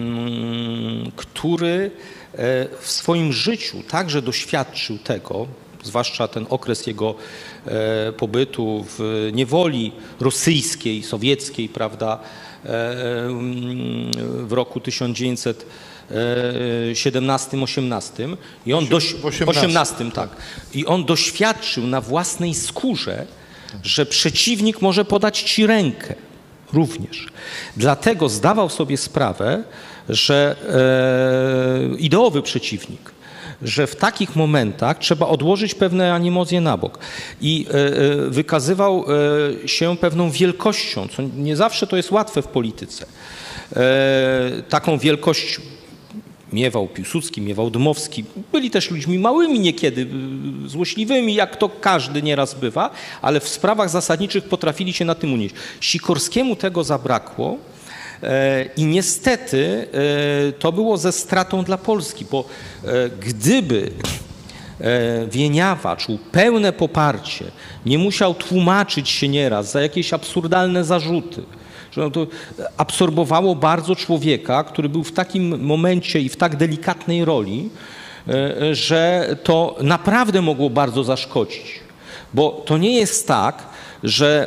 który w swoim życiu także doświadczył tego, zwłaszcza ten okres jego e, pobytu w niewoli rosyjskiej, sowieckiej, prawda, e, w roku tysiąc dziewięćset siedemnastym osiemnastym i on doś... osiemnastym, tak. I on doświadczył na własnej skórze, że przeciwnik może podać ci rękę również. Dlatego zdawał sobie sprawę, że e, ideowy przeciwnik, że w takich momentach trzeba odłożyć pewne animozje na bok. I y, wykazywał y, się pewną wielkością, co nie zawsze to jest łatwe w polityce. Y, taką wielkość miewał Piłsudski, miewał Dmowski. Byli też ludźmi małymi niekiedy, złośliwymi, jak to każdy nieraz bywa, ale w sprawach zasadniczych potrafili się na tym unieść. Sikorskiemu tego zabrakło. I niestety to było ze stratą dla Polski, bo gdyby Wieniawa czuł pełne poparcie, nie musiał tłumaczyć się nieraz za jakieś absurdalne zarzuty, że to absorbowało bardzo człowieka, który był w takim momencie i w tak delikatnej roli, że to naprawdę mogło bardzo zaszkodzić. Bo to nie jest tak, że,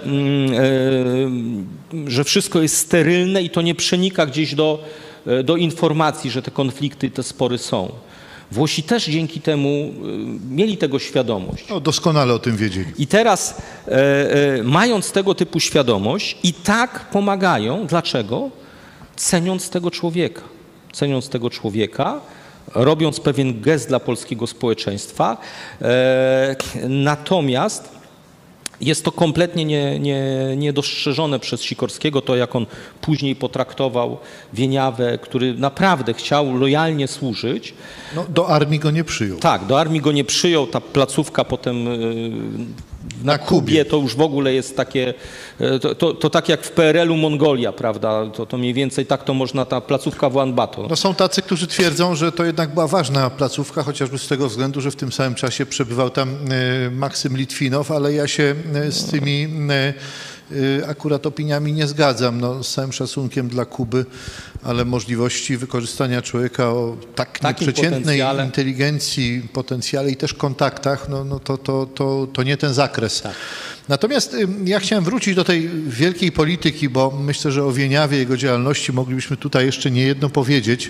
że wszystko jest sterylne i to nie przenika gdzieś do, do informacji, że te konflikty, te spory są. Włosi też dzięki temu mieli tego świadomość. No, doskonale o tym wiedzieli. I teraz e, e, mając tego typu świadomość i tak pomagają. Dlaczego? Ceniąc tego człowieka. Ceniąc tego człowieka, robiąc pewien gest dla polskiego społeczeństwa. E, natomiast jest to kompletnie nie, nie, niedostrzeżone przez Sikorskiego, to jak on później potraktował Wieniawę, który naprawdę chciał lojalnie służyć. No, do armii go nie przyjął. Tak, do armii go nie przyjął, ta placówka potem na, na Kubie, Kubie to już w ogóle jest takie, to, to, to tak jak w P R L u Mongolia, prawda, to, to mniej więcej tak to można, ta placówka w Ulaanbaatar. No są tacy, którzy twierdzą, że to jednak była ważna placówka, chociażby z tego względu, że w tym samym czasie przebywał tam Maksym Litwinow, ale ja się z tymi akurat opiniami nie zgadzam. No, z całym szacunkiem dla Kuby, ale możliwości wykorzystania człowieka o tak nieprzeciętnej inteligencji, potencjale i też kontaktach, no, no to, to, to, to nie ten zakres. Tak. Natomiast ja chciałem wrócić do tej wielkiej polityki, bo myślę, że o Wieniawie, jego działalności moglibyśmy tutaj jeszcze niejedno powiedzieć.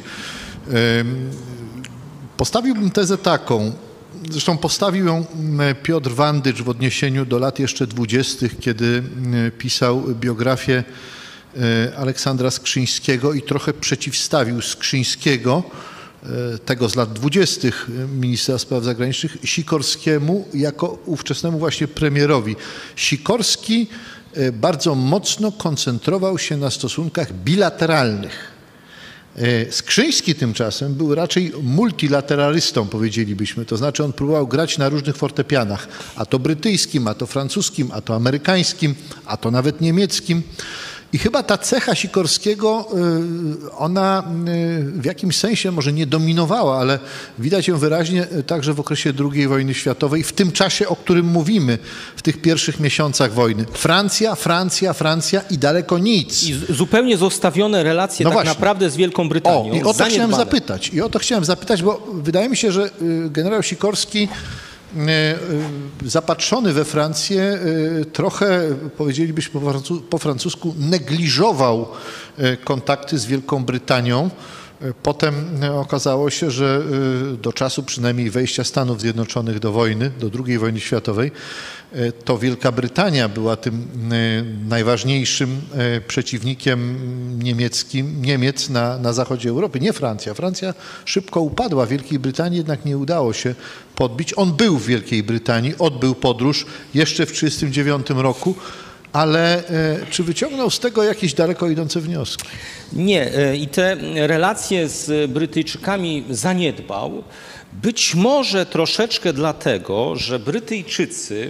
Postawiłbym tezę taką, zresztą postawił ją Piotr Wandycz w odniesieniu do lat jeszcze dwudziestych, kiedy pisał biografię Aleksandra Skrzyńskiego i trochę przeciwstawił Skrzyńskiego, tego z lat dwudziestych ministra spraw zagranicznych, Sikorskiemu jako ówczesnemu właśnie premierowi. Sikorski bardzo mocno koncentrował się na stosunkach bilateralnych. Skrzyński tymczasem był raczej multilateralistą, powiedzielibyśmy, to znaczy on próbował grać na różnych fortepianach, a to brytyjskim, a to francuskim, a to amerykańskim, a to nawet niemieckim. I chyba ta cecha Sikorskiego, ona w jakimś sensie może nie dominowała, ale widać ją wyraźnie także w okresie drugiej wojny światowej, w tym czasie, o którym mówimy, w tych pierwszych miesiącach wojny. Francja, Francja, Francja i daleko nic. I zupełnie zostawione relacje no tak właśnie. naprawdę z Wielką Brytanią. O, i o to chciałem zapytać. I o to chciałem zapytać, bo wydaje mi się, że generał Sikorski zapatrzony we Francję, trochę, powiedzielibyśmy po francusku, negliżował kontakty z Wielką Brytanią. Potem okazało się, że do czasu przynajmniej wejścia Stanów Zjednoczonych do wojny, do drugiej wojny światowej, to Wielka Brytania była tym najważniejszym przeciwnikiem niemieckim, Niemiec na, na zachodzie Europy, nie Francja. Francja szybko upadła, Wielkiej Brytanii jednak nie udało się podbić. On był w Wielkiej Brytanii, odbył podróż jeszcze w tysiąc dziewięćset trzydziestym dziewiątym roku, ale czy wyciągnął z tego jakieś daleko idące wnioski? Nie. I te relacje z Brytyjczykami zaniedbał. Być może troszeczkę dlatego, że Brytyjczycy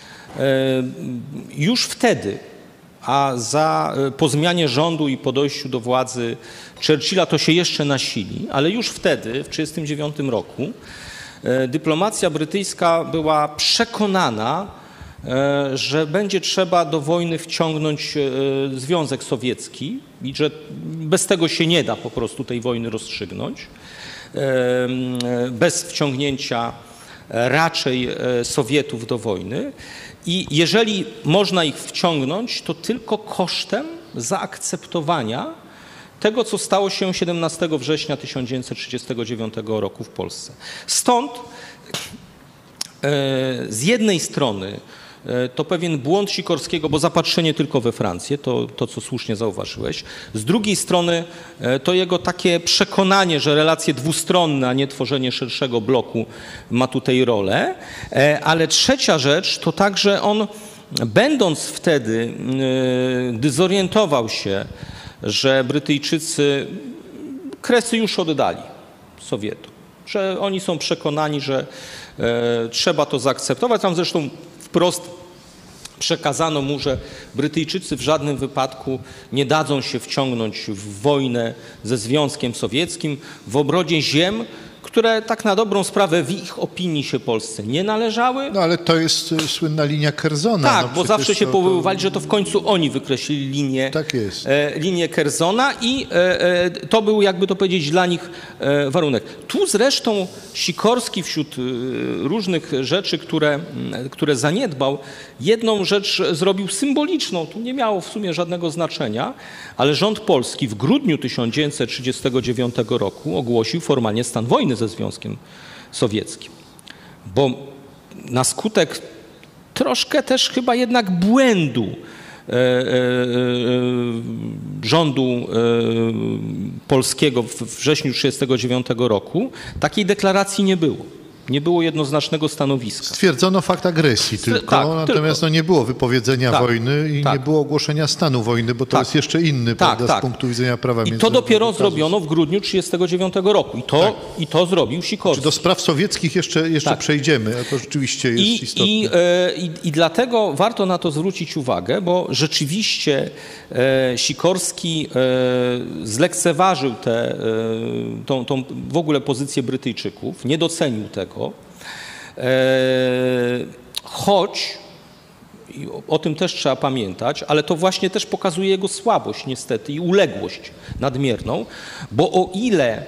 już wtedy, a za, po zmianie rządu i po dojściu do władzy Churchilla to się jeszcze nasili, ale już wtedy, w tysiąc dziewięćset trzydziestym dziewiątym roku, dyplomacja brytyjska była przekonana, że będzie trzeba do wojny wciągnąć Związek Sowiecki i że bez tego się nie da po prostu tej wojny rozstrzygnąć. Bez wciągnięcia raczej Sowietów do wojny. I jeżeli można ich wciągnąć, to tylko kosztem zaakceptowania tego, co stało się siedemnastego września tysiąc dziewięćset trzydziestego dziewiątego roku w Polsce. Stąd z jednej strony to pewien błąd Sikorskiego, bo zapatrzenie tylko we Francję, to, to co słusznie zauważyłeś. Z drugiej strony to jego takie przekonanie, że relacje dwustronne, a nie tworzenie szerszego bloku ma tutaj rolę. Ale trzecia rzecz to także on, będąc wtedy, gdy zorientował się, że Brytyjczycy Kresy już oddali Sowietom, że oni są przekonani, że e, trzeba to zaakceptować. Tam zresztą wprost przekazano mu, że Brytyjczycy w żadnym wypadku nie dadzą się wciągnąć w wojnę ze Związkiem Sowieckim w obrodzie ziem, które tak na dobrą sprawę w ich opinii się Polsce nie należały. No ale to jest słynna linia Kersona. Tak, no, bo zawsze się to, powoływali, to... że to w końcu oni wykreślili linię, tak jest. e, linię Kersona i e, e, to był, jakby to powiedzieć, dla nich e, warunek. Tu zresztą Sikorski wśród e, różnych rzeczy, które, które zaniedbał, jedną rzecz zrobił symboliczną. Tu nie miało w sumie żadnego znaczenia, ale rząd polski w grudniu tysiąc dziewięćset trzydziestego dziewiątego roku ogłosił formalnie stan wojny ze Związkiem Sowieckim. Bo na skutek troszkę też chyba jednak błędu e, e, e, rządu e, polskiego w wrześniu tysiąc dziewięćset trzydziestego dziewiątego roku takiej deklaracji nie było. Nie było jednoznacznego stanowiska. Stwierdzono fakt agresji tylko, tak, natomiast tylko. No nie było wypowiedzenia Tak, wojny i tak. nie było ogłoszenia stanu wojny, bo to Tak. jest jeszcze inny, Tak, prawda, tak. z punktu widzenia prawa I to międzynarodowego. dopiero zrobiono w grudniu tysiąc dziewięćset trzydziestego dziewiątego roku. I to, Tak. i to zrobił Sikorski. Czy do spraw sowieckich jeszcze, jeszcze Tak. przejdziemy, a to rzeczywiście jest I, istotne. i, e, i, I dlatego warto na to zwrócić uwagę, bo rzeczywiście e, Sikorski e, zlekceważył tę e, tą, tą w ogóle pozycję Brytyjczyków, nie docenił tego, e, choć, i o, o tym też trzeba pamiętać, ale to właśnie też pokazuje jego słabość niestety i uległość nadmierną, bo o ile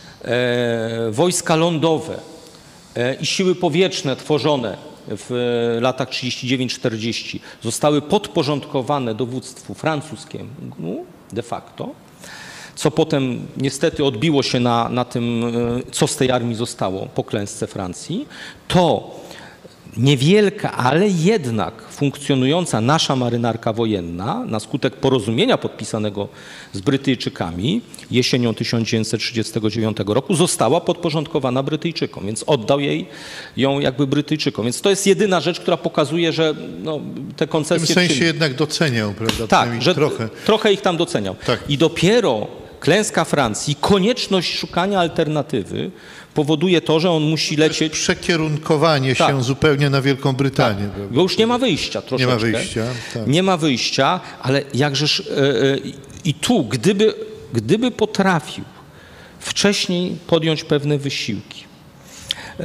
e, wojska lądowe i siły powietrzne tworzone w latach trzydziestym dziewiątym czterdziestym zostały podporządkowane dowództwu francuskiemu de facto, co potem niestety odbiło się na, na tym, co z tej armii zostało po klęsce Francji, to niewielka, ale jednak funkcjonująca nasza marynarka wojenna na skutek porozumienia podpisanego z Brytyjczykami jesienią tysiąc dziewięćset trzydziestego dziewiątego roku została podporządkowana Brytyjczykom, więc oddał jej ją jakby Brytyjczykom. Więc to jest jedyna rzecz, która pokazuje, że no, te koncesje... W tym sensie przyjmie. jednak doceniał, prawda? Tak, że trochę. trochę ich tam doceniał. Tak. I dopiero klęska Francji, konieczność szukania alternatywy powoduje to, że on musi lecieć... Przekierunkowanie Tak. się zupełnie na Wielką Brytanię. Tak, prawda? bo już nie ma wyjścia troszeczkę. Nie ma wyjścia. Tak. Nie ma wyjścia, ale jakżeż... Yy, yy, I tu, gdyby, gdyby potrafił wcześniej podjąć pewne wysiłki, yy,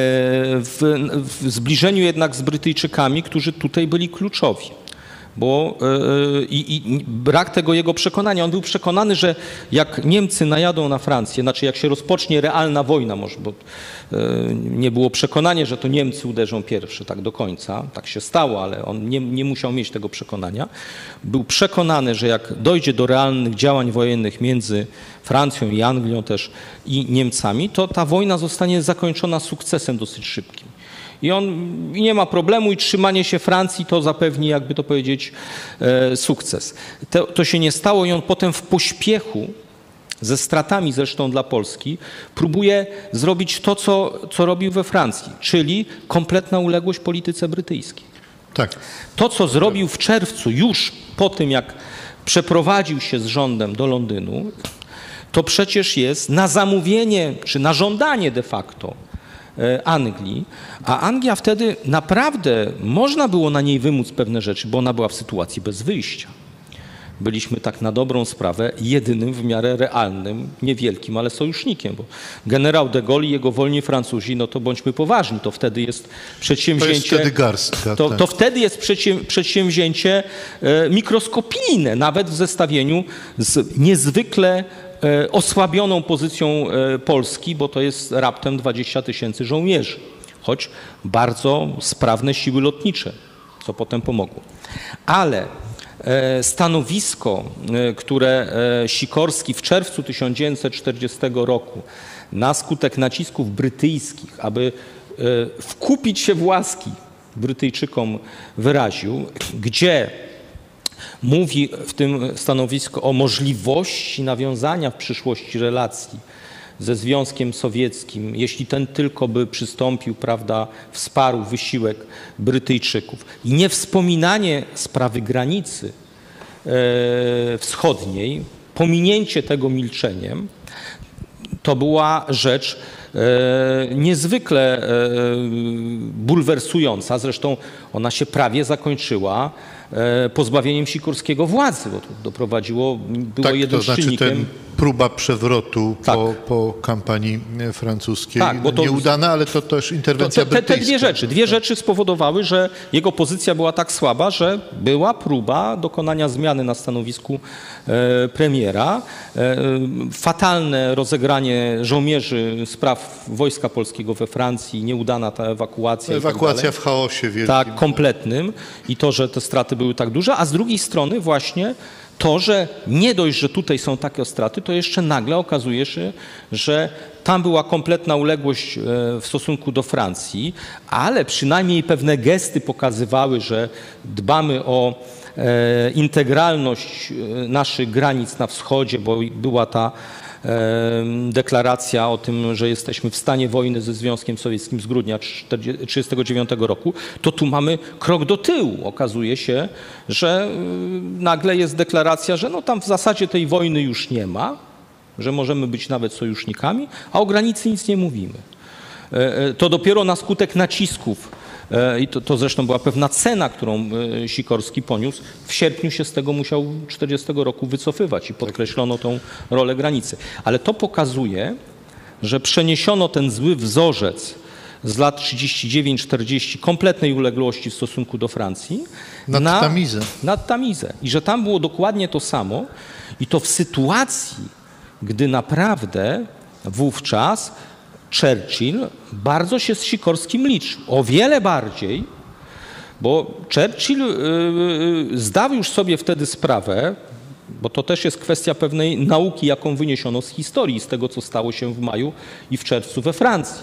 w, w zbliżeniu jednak z Brytyjczykami, którzy tutaj byli kluczowi, bo yy, i brak tego jego przekonania. On był przekonany, że jak Niemcy najadą na Francję, znaczy jak się rozpocznie realna wojna, może, bo yy, nie było przekonania, że to Niemcy uderzą pierwszy tak do końca. Tak się stało, ale on nie, nie musiał mieć tego przekonania. Był przekonany, że jak dojdzie do realnych działań wojennych między Francją i Anglią też i Niemcami, to ta wojna zostanie zakończona sukcesem dosyć szybkim. I on i nie ma problemu i trzymanie się Francji to zapewni, jakby to powiedzieć, e, sukces. To, to się nie stało i on potem w pośpiechu, ze stratami zresztą dla Polski, próbuje zrobić to, co, co robił we Francji, czyli kompletna uległość polityce brytyjskiej. Tak. To, co zrobił w czerwcu, już po tym, jak przeprowadził się z rządem do Londynu, to przecież jest na zamówienie, czy na żądanie de facto Anglii, a Anglia wtedy naprawdę można było na niej wymóc pewne rzeczy, bo ona była w sytuacji bez wyjścia. Byliśmy tak na dobrą sprawę jedynym w miarę realnym, niewielkim, ale sojusznikiem, bo generał de Gaulle i jego wolni Francuzi, no to bądźmy poważni, to wtedy jest przedsięwzięcie... To jest wtedy garstka. To, tak. to wtedy jest przedsięwzięcie e, mikroskopijne, nawet w zestawieniu z niezwykle e, osłabioną pozycją e, Polski, bo to jest raptem dwadzieścia tysięcy żołnierzy, choć bardzo sprawne siły lotnicze, co potem pomogło. Ale stanowisko, które Sikorski w czerwcu tysiąc dziewięćset czterdziestego roku na skutek nacisków brytyjskich, aby wkupić się w łaski Brytyjczykom wyraził, gdzie mówi w tym stanowisku o możliwości nawiązania w przyszłości relacji ze Związkiem Sowieckim, jeśli ten tylko by przystąpił, prawda, wsparł wysiłek Brytyjczyków. I niewspominanie sprawy granicy e, wschodniej, pominięcie tego milczeniem, to była rzecz e, niezwykle e, bulwersująca. Zresztą ona się prawie zakończyła e, pozbawieniem Sikorskiego władzy, bo to doprowadziło, było tak, jednym to znaczy czynnikiem... Ten próba przewrotu tak. po, po kampanii francuskiej, tak, bo to, nieudana, ale to też interwencja to, te, brytyjska. Te dwie rzeczy, dwie rzeczy spowodowały, że jego pozycja była tak słaba, że była próba dokonania zmiany na stanowisku e, premiera. E, fatalne rozegranie żołnierzy spraw Wojska Polskiego we Francji, nieudana ta ewakuacja. Ewakuacja i tak w chaosie wielkim. Tak, kompletnym i to, że te straty były tak duże, a z drugiej strony właśnie to, że nie dość, że tutaj są takie straty, to jeszcze nagle okazuje się, że tam była kompletna uległość w stosunku do Francji, ale przynajmniej pewne gesty pokazywały, że dbamy o integralność naszych granic na wschodzie, bo była ta deklaracja o tym, że jesteśmy w stanie wojny ze Związkiem Sowieckim z grudnia tysiąc dziewięćset trzydziestego dziewiątego roku, to tu mamy krok do tyłu. Okazuje się, że nagle jest deklaracja, że no tam w zasadzie tej wojny już nie ma, że możemy być nawet sojusznikami, a o granicy nic nie mówimy. To dopiero na skutek nacisków, i to, to zresztą była pewna cena, którą Sikorski poniósł, w sierpniu się z tego musiał czterdziestego roku wycofywać i podkreślono tą rolę granicy. Ale to pokazuje, że przeniesiono ten zły wzorzec z lat trzydzieści dziewięć czterdzieści kompletnej uległości w stosunku do Francji nad na, Tamizę. nad Tamizę. I że tam było dokładnie to samo i to w sytuacji, gdy naprawdę wówczas Churchill bardzo się z Sikorskim liczył. O wiele bardziej, bo Churchill zdał już sobie wtedy sprawę, bo to też jest kwestia pewnej nauki, jaką wyniesiono z historii, z tego, co stało się w maju i w czerwcu we Francji.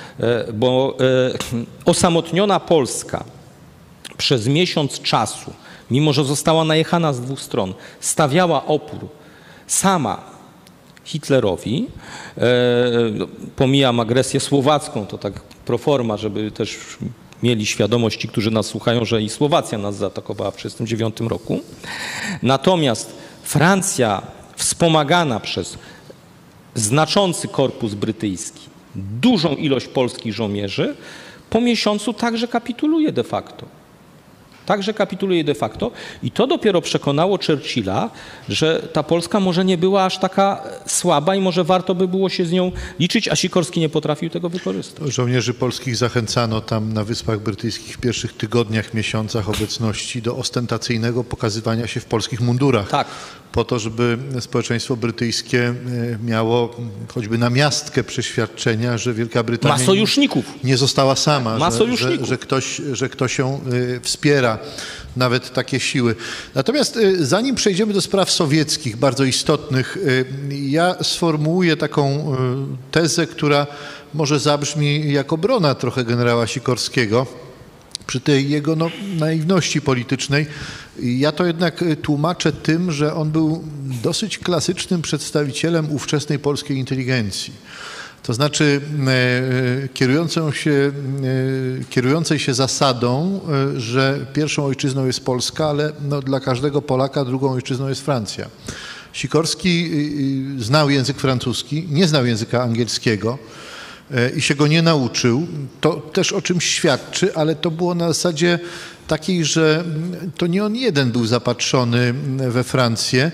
Bo osamotniona Polska przez miesiąc czasu, mimo że została najechana z dwóch stron, stawiała opór sama Hitlerowi, e, pomijam agresję słowacką, to tak pro forma, żeby też mieli świadomość ci, którzy nas słuchają, że i Słowacja nas zaatakowała w tysiąc dziewięćset trzydziestym dziewiątym roku. Natomiast Francja wspomagana przez znaczący korpus brytyjski, dużą ilość polskich żołnierzy, po miesiącu także kapituluje de facto. Także kapituluje de facto i to dopiero przekonało Churchilla, że ta Polska może nie była aż taka słaba i może warto by było się z nią liczyć, a Sikorski nie potrafił tego wykorzystać. Żołnierzy polskich zachęcano tam na Wyspach Brytyjskich w pierwszych tygodniach, miesiącach obecności do ostentacyjnego pokazywania się w polskich mundurach. Tak. Po to, żeby społeczeństwo brytyjskie miało choćby namiastkę przeświadczenia, że Wielka Brytania ma sojuszników. nie została sama, ma że, sojuszników. Że, że, ktoś, że ktoś ją wspiera, nawet takie siły. Natomiast zanim przejdziemy do spraw sowieckich, bardzo istotnych, ja sformułuję taką tezę, która może zabrzmi jak obrona trochę generała Sikorskiego, przy tej jego no, naiwności politycznej. Ja to jednak tłumaczę tym, że on był dosyć klasycznym przedstawicielem ówczesnej polskiej inteligencji. To znaczy e, kierującą się, e, kierującej się zasadą, e, że pierwszą ojczyzną jest Polska, ale no, dla każdego Polaka drugą ojczyzną jest Francja. Sikorski e, znał język francuski, nie znał języka angielskiego i się go nie nauczył. To też o czymś świadczy, ale to było na zasadzie takiej, że to nie on jeden był zapatrzony we Francję.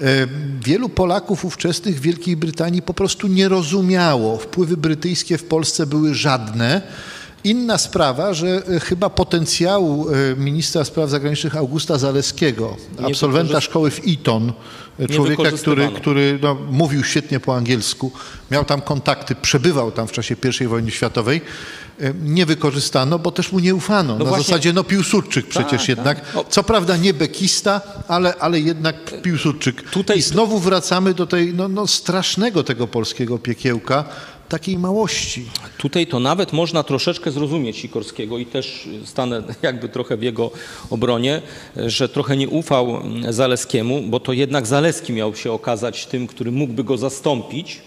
Wielu Polaków ówczesnych w Wielkiej Brytanii po prostu nie rozumiało. Wpływy brytyjskie w Polsce były żadne. Inna sprawa, że chyba potencjału ministra spraw zagranicznych Augusta Zaleskiego, absolwenta szkoły w Eton, człowieka, który, który no, mówił świetnie po angielsku, miał tam kontakty, przebywał tam w czasie pierwszej wojny światowej, nie wykorzystano, bo też mu nie ufano. No na właśnie, zasadzie, no Piłsudczyk przecież tak, jednak. Tak. Co prawda nie bekista, ale, ale jednak Piłsudczyk. Tutaj... I znowu wracamy do tej no, no, strasznego tego polskiego piekiełka, takiej małości. Tutaj to nawet można troszeczkę zrozumieć Sikorskiego i też stanę jakby trochę w jego obronie, że trochę nie ufał Zaleskiemu, bo to jednak Zaleski miał się okazać tym, który mógłby go zastąpić,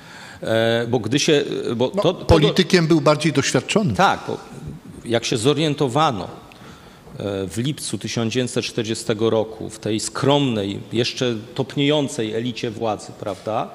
bo gdy się... Bo to, no, politykiem to, był bardziej doświadczony. Tak, bo jak się zorientowano w lipcu tysiąc dziewięćset czterdziestego roku w tej skromnej, jeszcze topniejącej elicie władzy, prawda,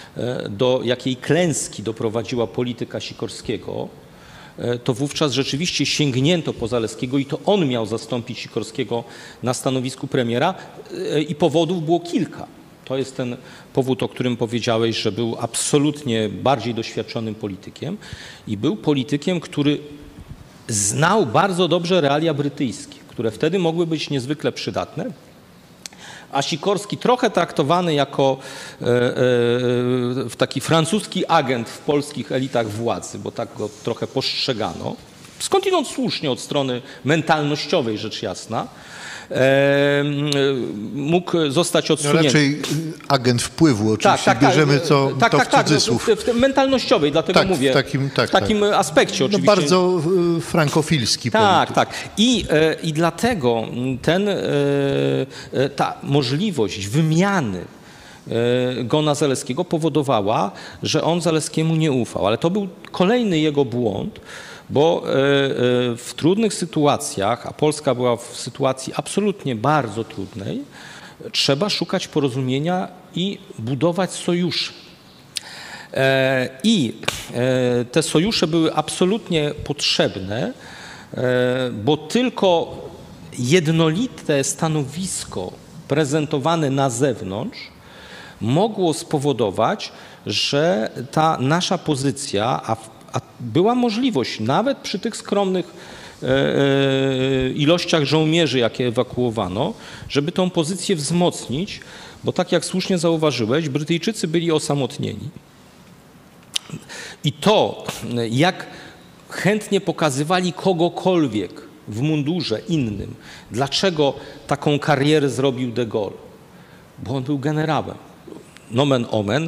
do jakiej klęski doprowadziła polityka Sikorskiego, to wówczas rzeczywiście sięgnięto po Zaleskiego i to on miał zastąpić Sikorskiego na stanowisku premiera i powodów było kilka. To jest ten powód, o którym powiedziałeś, że był absolutnie bardziej doświadczonym politykiem i był politykiem, który znał bardzo dobrze realia brytyjskie, które wtedy mogły być niezwykle przydatne. A Sikorski trochę traktowany jako e, e, taki francuski agent w polskich elitach władzy, bo tak go trochę postrzegano, skądinąd słusznie od strony mentalnościowej rzecz jasna, mógł zostać odsunięty. No raczej agent wpływu, oczywiście tak, tak, bierzemy co, tak, to tak, w cudzysłów. Tak, w, w mentalnościowej, dlatego tak, mówię, w takim, tak, w takim tak. aspekcie oczywiście. No bardzo frankofilski Tak, polityk. tak. I, i dlatego ten, ta możliwość wymiany Gona Zaleskiego powodowała, że on Zaleskiemu nie ufał. Ale to był kolejny jego błąd, bo w trudnych sytuacjach, a Polska była w sytuacji absolutnie bardzo trudnej, trzeba szukać porozumienia i budować sojusze. I te sojusze były absolutnie potrzebne, bo tylko jednolite stanowisko prezentowane na zewnątrz mogło spowodować, że ta nasza pozycja, a, a była możliwość nawet przy tych skromnych e, e, ilościach żołnierzy, jakie ewakuowano, żeby tą pozycję wzmocnić, bo tak jak słusznie zauważyłeś, Brytyjczycy byli osamotnieni. I to, jak chętnie pokazywali kogokolwiek w mundurze innym, dlaczego taką karierę zrobił de Gaulle? Bo on był generałem. Nomen omen,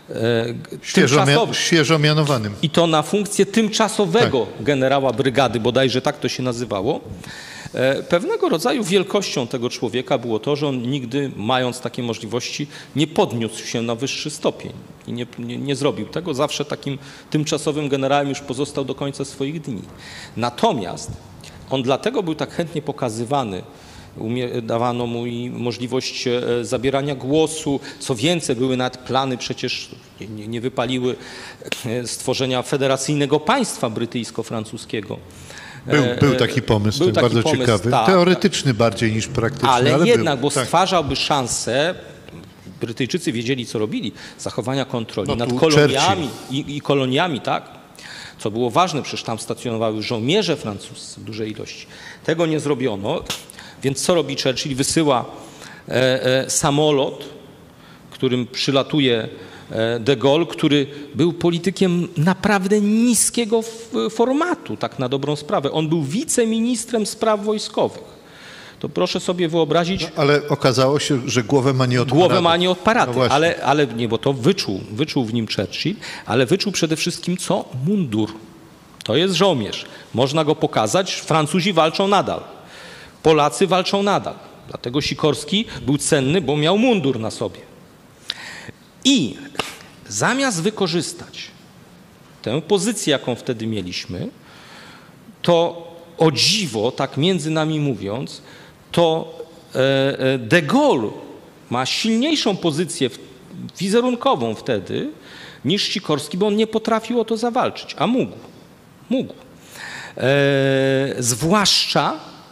Świeżo, świeżo mianowanym. I to na funkcję tymczasowego tak. generała brygady, bodajże tak to się nazywało. Pewnego rodzaju wielkością tego człowieka było to, że on nigdy, mając takie możliwości, nie podniósł się na wyższy stopień i nie, nie, nie zrobił tego. Zawsze takim tymczasowym generałem już pozostał do końca swoich dni. Natomiast on dlatego był tak chętnie pokazywany, dawano mu i możliwość zabierania głosu. Co więcej, były nawet plany, przecież nie, nie wypaliły, stworzenia federacyjnego państwa brytyjsko-francuskiego. Był, był taki pomysł, był taki bardzo pomysł, ciekawy. Tak. Teoretyczny bardziej niż praktyczny. Ale, ale jednak, był. bo tak. stwarzałby szansę, Brytyjczycy wiedzieli, co robili, zachowania kontroli no, nad koloniami i, i koloniami, tak? Co było ważne, przecież tam stacjonowały żołnierze francuscy w dużej ilości. Tego nie zrobiono. Więc co robi Churchill? Wysyła e, e, samolot, którym przylatuje e, de Gaulle, który był politykiem naprawdę niskiego f, formatu, tak na dobrą sprawę. On był wiceministrem spraw wojskowych. To proszę sobie wyobrazić... No, ale okazało się, że głowę ma nie od Głowę parady. ma nie od parady, no ale, ale nie, bo to wyczuł, wyczuł w nim Churchill, ale wyczuł przede wszystkim co? Mundur. To jest żołnierz. Można go pokazać, Francuzi walczą nadal. Polacy walczą nadal. Dlatego Sikorski był cenny, bo miał mundur na sobie. I zamiast wykorzystać tę pozycję, jaką wtedy mieliśmy, to o dziwo, tak między nami mówiąc, to de Gaulle ma silniejszą pozycję wizerunkową wtedy niż Sikorski, bo on nie potrafił o to zawalczyć, a mógł. Mógł. E, zwłaszcza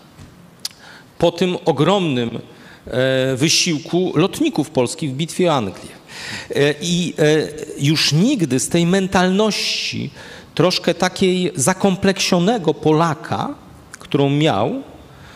po tym ogromnym e, wysiłku lotników polskich w bitwie o Anglię. E, I e, już nigdy z tej mentalności troszkę takiej zakompleksionego Polaka, którą miał e,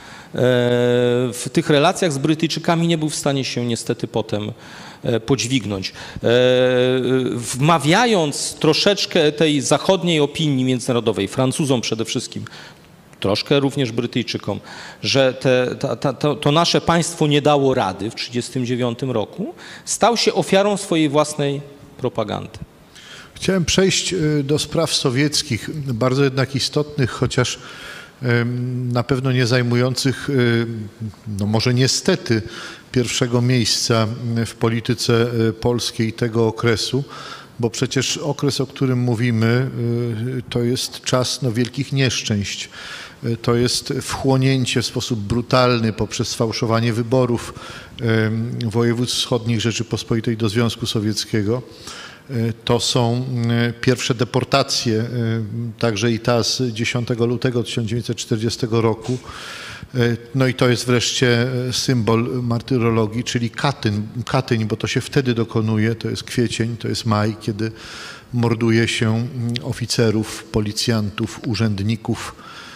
w tych relacjach z Brytyjczykami, nie był w stanie się niestety potem e, podźwignąć. E, wmawiając troszeczkę tej zachodniej opinii międzynarodowej, Francuzom przede wszystkim, troszkę również Brytyjczykom, że te, ta, ta, to, to nasze państwo nie dało rady w tysiąc dziewięćset trzydziestym dziewiątym roku, stał się ofiarą swojej własnej propagandy. Chciałem przejść do spraw sowieckich, bardzo jednak istotnych, chociaż na pewno nie zajmujących, no może niestety, pierwszego miejsca w polityce polskiej tego okresu, bo przecież okres, o którym mówimy, to jest czas no, wielkich nieszczęść. To jest wchłonięcie w sposób brutalny poprzez sfałszowanie wyborów województw wschodnich Rzeczypospolitej do Związku Sowieckiego. To są pierwsze deportacje, także i ta z dziesiątego lutego tysiąc dziewięćset czterdziestego roku. No i to jest wreszcie symbol martyrologii, czyli Katyn, Katyń, bo to się wtedy dokonuje, to jest kwiecień, to jest maj, kiedy morduje się oficerów, policjantów, urzędników.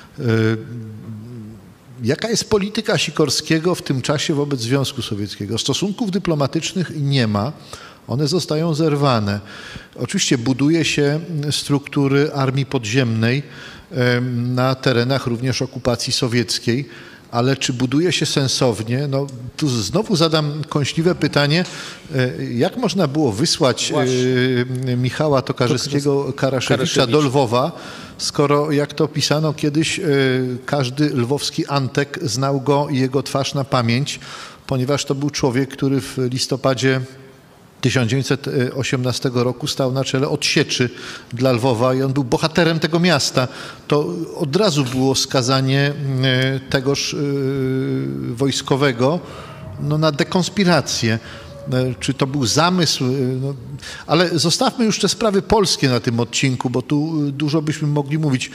Jaka jest polityka Sikorskiego w tym czasie wobec Związku Sowieckiego? Stosunków dyplomatycznych nie ma. One zostają zerwane. Oczywiście buduje się struktury armii podziemnej na terenach również okupacji sowieckiej, ale czy buduje się sensownie? No, tu znowu zadam kąśliwe pytanie, jak można było wysłać Właśnie. Michała Tokarzewskiego Karaszewicza do Lwowa, skoro, jak to pisano kiedyś, każdy lwowski Antek znał go i jego twarz na pamięć, ponieważ to był człowiek, który w listopadzie tysiąc dziewięćset osiemnastego roku stał na czele odsieczy dla Lwowa i on był bohaterem tego miasta. To od razu było skazanie tegoż wojskowego no, na dekonspirację. Czy to był zamysł? No, ale zostawmy już te sprawy polskie na tym odcinku, bo tu dużo byśmy mogli mówić.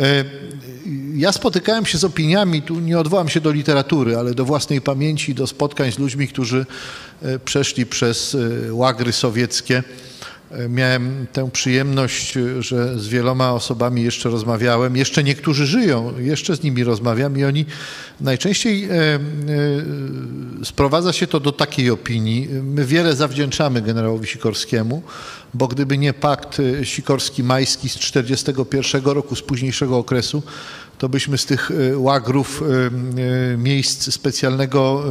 Ja spotykałem się z opiniami, tu nie odwołam się do literatury, ale do własnej pamięci, do spotkań z ludźmi, którzy przeszli przez łagry sowieckie. Miałem tę przyjemność, że z wieloma osobami jeszcze rozmawiałem. Jeszcze niektórzy żyją, jeszcze z nimi rozmawiam i oni najczęściej e, e, sprowadza się to do takiej opinii. My wiele zawdzięczamy generałowi Sikorskiemu, bo gdyby nie pakt sikorski-majski z tysiąc dziewięćset czterdziestego pierwszego roku, z późniejszego okresu, to byśmy z tych łagrów, miejsc specjalnego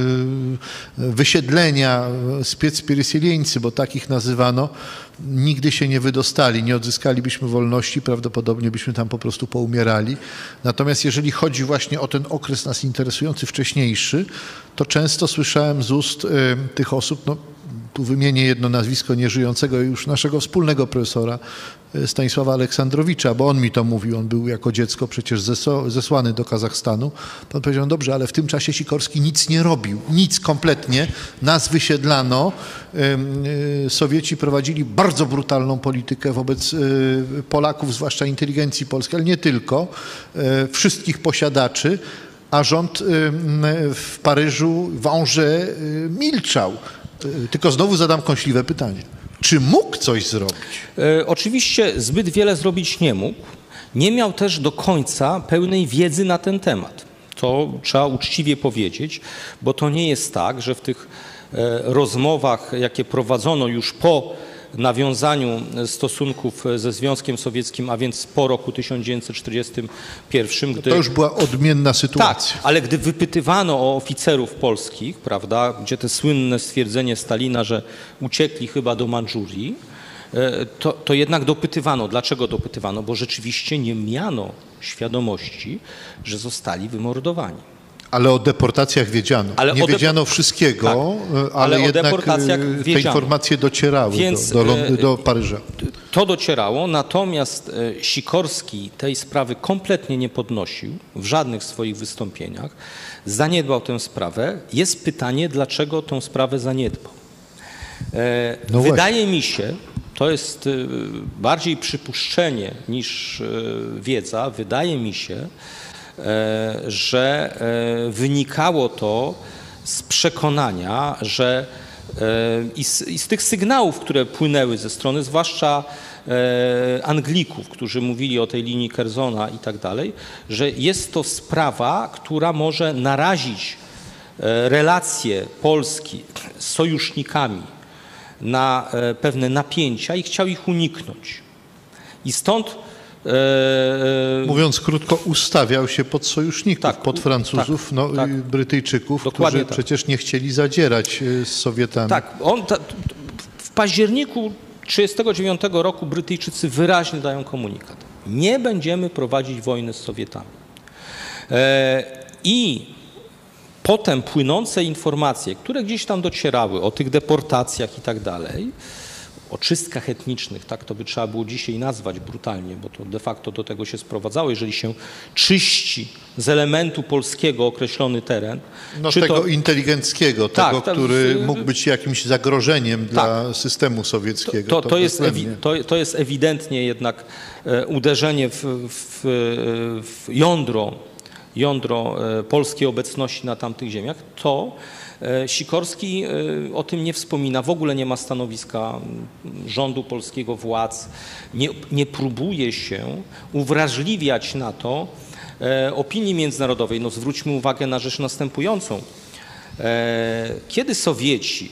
wysiedlenia, specpierysjelieńcy, bo takich nazywano, nigdy się nie wydostali, nie odzyskalibyśmy wolności, prawdopodobnie byśmy tam po prostu poumierali. Natomiast jeżeli chodzi właśnie o ten okres nas interesujący wcześniejszy, to często słyszałem z ust tych osób, no, tu wymienię jedno nazwisko nieżyjącego już naszego wspólnego profesora Stanisława Aleksandrowicza, bo on mi to mówił, on był jako dziecko przecież zesłany do Kazachstanu. To on powiedział, no dobrze, ale w tym czasie Sikorski nic nie robił, nic kompletnie, nas wysiedlano. Sowieci prowadzili bardzo brutalną politykę wobec Polaków, zwłaszcza inteligencji polskiej, ale nie tylko, wszystkich posiadaczy, a rząd w Paryżu, w Angers milczał. Tylko znowu zadam kąśliwe pytanie. Czy mógł coś zrobić? E, oczywiście zbyt wiele zrobić nie mógł. Nie miał też do końca pełnej wiedzy na ten temat. To trzeba uczciwie powiedzieć, bo to nie jest tak, że w tych e, rozmowach, jakie prowadzono już po nawiązaniu stosunków ze Związkiem Sowieckim, a więc po roku tysiąc dziewięćset czterdziestym pierwszym. Gdy, to już była odmienna sytuacja. Tak, ale gdy wypytywano o oficerów polskich, prawda, gdzie te słynne stwierdzenie Stalina, że uciekli chyba do Mandżurii, to, to jednak dopytywano. Dlaczego dopytywano? Bo rzeczywiście nie miano świadomości, że zostali wymordowani. Ale o deportacjach wiedziano. Ale nie wiedziano wszystkiego, tak, ale, ale jednak te informacje docierały Więc, do, do, do Paryża. To docierało, natomiast Sikorski tej sprawy kompletnie nie podnosił w żadnych swoich wystąpieniach. Zaniedbał tę sprawę. Jest pytanie, dlaczego tę sprawę zaniedbał. No Wydaje właśnie. mi się, to jest bardziej przypuszczenie niż wiedza, wydaje mi się, że wynikało to z przekonania, że i z, i z tych sygnałów, które płynęły ze strony zwłaszcza Anglików, którzy mówili o tej linii Curzona i tak dalej, że jest to sprawa, która może narazić relacje Polski z sojusznikami na pewne napięcia i chciał ich uniknąć. I stąd Mówiąc krótko, ustawiał się pod sojuszników, tak, pod Francuzów, tak, no, tak, Brytyjczyków, którzy tak. przecież nie chcieli zadzierać z Sowietami. Tak, on, ta, w październiku tysiąc dziewięćset trzydziestego dziewiątego roku Brytyjczycy wyraźnie dają komunikat. Nie będziemy prowadzić wojny z Sowietami. E, I potem płynące informacje, które gdzieś tam docierały o tych deportacjach i tak dalej, o czystkach etnicznych, tak to by trzeba było dzisiaj nazwać brutalnie, bo to de facto do tego się sprowadzało, jeżeli się czyści z elementu polskiego określony teren. No czy tego to, inteligenckiego, tak, tego, który tak, mógł być jakimś zagrożeniem tak, dla systemu sowieckiego. To, to, to, jest ewi, to, to jest ewidentnie jednak uderzenie w, w, w jądro, jądro polskiej obecności na tamtych ziemiach. To Sikorski o tym nie wspomina, w ogóle nie ma stanowiska rządu polskiego, władz, nie, nie próbuje się uwrażliwiać na to opinii międzynarodowej. No zwróćmy uwagę na rzecz następującą. Kiedy Sowieci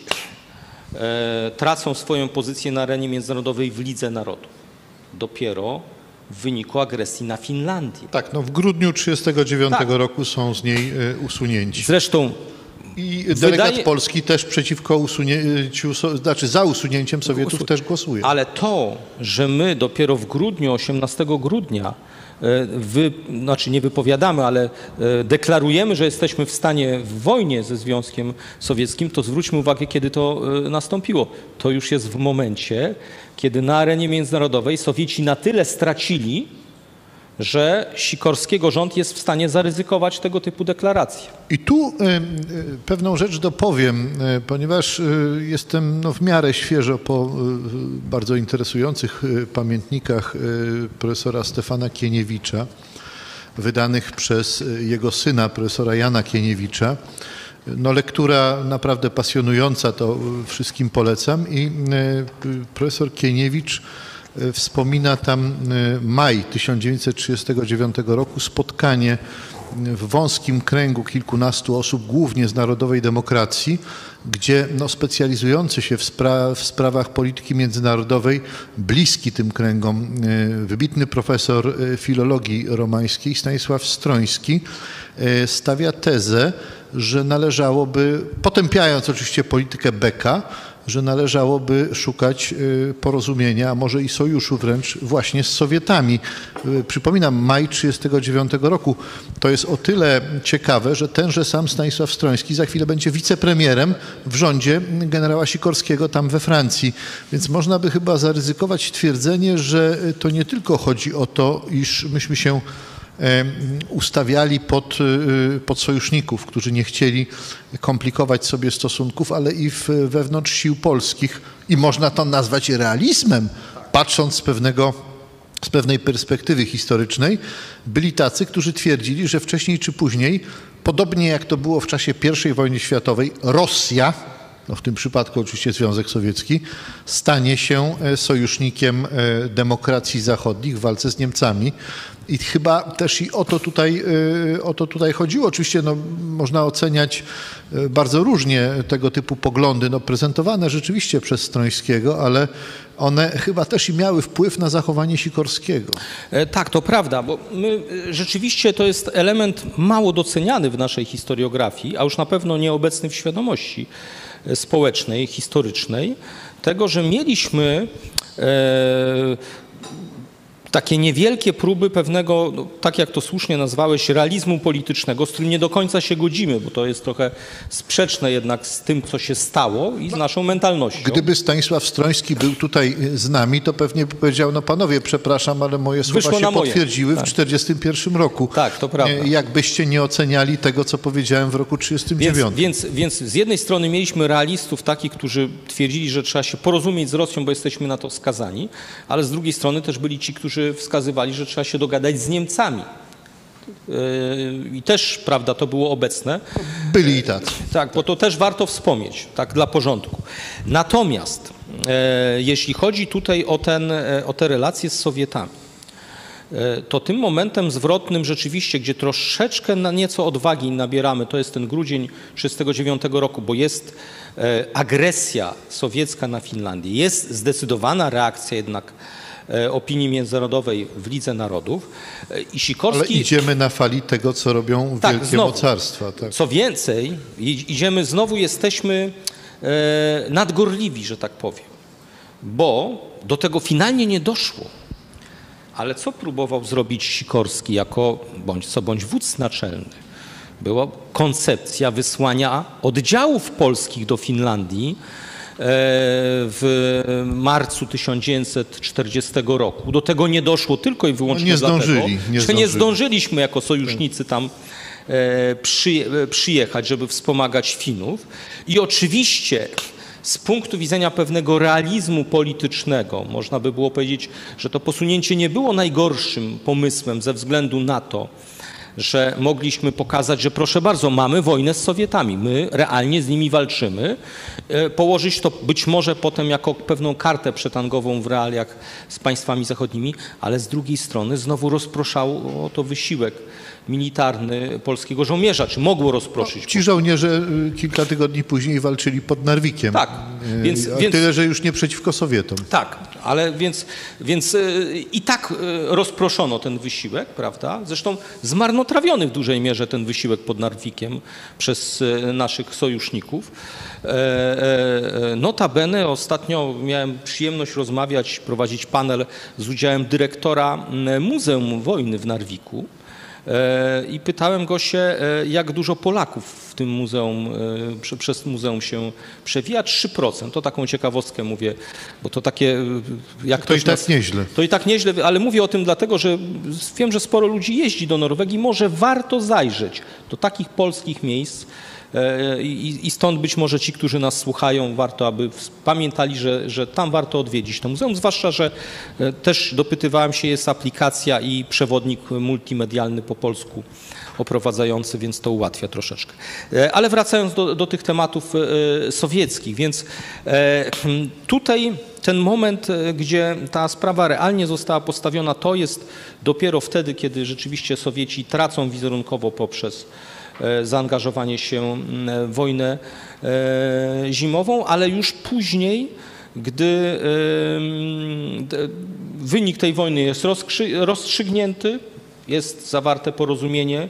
tracą swoją pozycję na arenie międzynarodowej w Lidze Narodów? Dopiero w wyniku agresji na Finlandię. Tak, no w grudniu tysiąc dziewięćset trzydziestego dziewiątego Tak. roku są z niej y, usunięci. Zresztą I delegat wydaje- Polski też przeciwko usunięciu, so- znaczy za usunięciem Sowietów też głosuje. Ale to, że my dopiero w grudniu, osiemnastego grudnia, e, wy, znaczy nie wypowiadamy, ale e, deklarujemy, że jesteśmy w stanie w wojnie ze Związkiem Sowieckim, to zwróćmy uwagę, kiedy to e, nastąpiło. To już jest w momencie, kiedy na arenie międzynarodowej Sowieci na tyle stracili, że Sikorskiego rząd jest w stanie zaryzykować tego typu deklaracje. I tu y, y, pewną rzecz dopowiem, y, ponieważ y, jestem no, w miarę świeżo po y, bardzo interesujących y, pamiętnikach y, profesora Stefana Kieniewicza, wydanych przez y, jego syna, profesora Jana Kieniewicza. No, lektura naprawdę pasjonująca, to y, wszystkim polecam. I y, y, profesor Kieniewicz y, wspomina tam y, maj tysiąc dziewięćset trzydziestego dziewiątego roku, spotkanie w wąskim kręgu kilkunastu osób, głównie z Narodowej Demokracji, gdzie no, specjalizujący się w, spra w sprawach polityki międzynarodowej, bliski tym kręgom, y, wybitny profesor y, filologii romańskiej Stanisław Stroński y, stawia tezę, że należałoby, potępiając oczywiście politykę Becka, że należałoby szukać y, porozumienia, a może i sojuszu wręcz właśnie z Sowietami. Y, Przypominam, maj tysiąc dziewięćset trzydziestego dziewiątego roku. To jest o tyle ciekawe, że tenże sam Stanisław Stroński za chwilę będzie wicepremierem w rządzie generała Sikorskiego tam we Francji. Więc można by chyba zaryzykować twierdzenie, że to nie tylko chodzi o to, iż myśmy się ustawiali pod, pod sojuszników, którzy nie chcieli komplikować sobie stosunków, ale i w, wewnątrz sił polskich. I można to nazwać realizmem, patrząc z pewnego, z pewnej perspektywy historycznej. Byli tacy, którzy twierdzili, że wcześniej czy później, podobnie jak to było w czasie pierwszej wojny światowej, Rosja, no w tym przypadku oczywiście Związek Sowiecki, stanie się sojusznikiem demokracji zachodnich w walce z Niemcami. I chyba też i o to tutaj, o to tutaj chodziło. Oczywiście no, można oceniać bardzo różnie tego typu poglądy, no, prezentowane rzeczywiście przez Strońskiego, ale one chyba też i miały wpływ na zachowanie Sikorskiego. E, tak, to prawda, bo my, e, rzeczywiście to jest element mało doceniany w naszej historiografii, a już na pewno nieobecny w świadomości e, społecznej, historycznej, tego, że mieliśmy e, takie niewielkie próby pewnego, no, tak jak to słusznie nazwałeś, realizmu politycznego, z którym nie do końca się godzimy, bo to jest trochę sprzeczne jednak z tym, co się stało i z naszą mentalnością. Gdyby Stanisław Stroński był tutaj z nami, to pewnie by powiedział, no panowie, przepraszam, ale moje słowa Wyszło się na moje. potwierdziły w Tak. tysiąc dziewięćset czterdziestym pierwszym roku. Tak, to prawda. Jakbyście nie oceniali tego, co powiedziałem w roku tysiąc dziewięćset trzydziestym dziewiątym. Więc, więc, więc z jednej strony mieliśmy realistów takich, którzy twierdzili, że trzeba się porozumieć z Rosją, bo jesteśmy na to skazani, ale z drugiej strony też byli ci, którzy wskazywali, że trzeba się dogadać z Niemcami. Yy, I też, prawda, to było obecne. Byli i tacy. Tak, bo to też warto wspomnieć, tak dla porządku. Natomiast e, jeśli chodzi tutaj o, ten, e, o te relacje z Sowietami, e, to tym momentem zwrotnym rzeczywiście, gdzie troszeczkę na nieco odwagi nabieramy, to jest ten grudzień tysiąc dziewięćset trzydziestego dziewiątego roku, bo jest e, agresja sowiecka na Finlandię, jest zdecydowana reakcja jednak opinii międzynarodowej w Lidze Narodów. I Sikorski... Ale idziemy na fali tego, co robią tak, wielkie znowu. mocarstwa. Tak. Co więcej, idziemy, znowu jesteśmy e, nadgorliwi, że tak powiem, bo do tego finalnie nie doszło. Ale co próbował zrobić Sikorski jako bądź co bądź wódz naczelny? Była koncepcja wysłania oddziałów polskich do Finlandii w marcu tysiąc dziewięćset czterdziestego roku. Do tego nie doszło tylko i wyłącznie no nie zdążyli, dlatego, nie że zdążyli. nie zdążyliśmy jako sojusznicy tam przyje, przyjechać, żeby wspomagać Finów. I oczywiście z punktu widzenia pewnego realizmu politycznego można by było powiedzieć, że to posunięcie nie było najgorszym pomysłem ze względu na to, że mogliśmy pokazać, że proszę bardzo, mamy wojnę z Sowietami, my realnie z nimi walczymy, położyć to być może potem jako pewną kartę przetangową w realiach z państwami zachodnimi, ale z drugiej strony znowu rozproszało to wysiłek militarny polskiego żołnierza, czy mogło rozproszyć. Ci żołnierze kilka tygodni później walczyli pod Narwikiem. Tak, Więc, A więc, tyle, że już nie przeciwko Sowietom. tak, ale więc, więc i tak rozproszono ten wysiłek, prawda? Zresztą zmarnotrawiony w dużej mierze ten wysiłek pod Narwikiem przez naszych sojuszników. Notabene ostatnio miałem przyjemność rozmawiać, prowadzić panel z udziałem dyrektora Muzeum Wojny w Narwiku. I pytałem go się, jak dużo Polaków w tym muzeum, przez muzeum się przewija. trzy procent. To taką ciekawostkę mówię, bo to takie... Jak to i tak nas, nieźle. To i tak nieźle, ale mówię o tym dlatego, że wiem, że sporo ludzi jeździ do Norwegii. Może warto zajrzeć do takich polskich miejsc i, i stąd być może ci, którzy nas słuchają, warto, aby pamiętali, że, że tam warto odwiedzić to muzeum, zwłaszcza, że też dopytywałem się, jest aplikacja i przewodnik multimedialny po polsku oprowadzający, więc to ułatwia troszeczkę. Ale wracając do, do tych tematów sowieckich, więc tutaj ten moment, gdzie ta sprawa realnie została postawiona, to jest dopiero wtedy, kiedy rzeczywiście Sowieci tracą wizerunkowo poprzez zaangażowanie się w wojnę zimową, ale już później, gdy wynik tej wojny jest rozstrzygnięty, jest zawarte porozumienie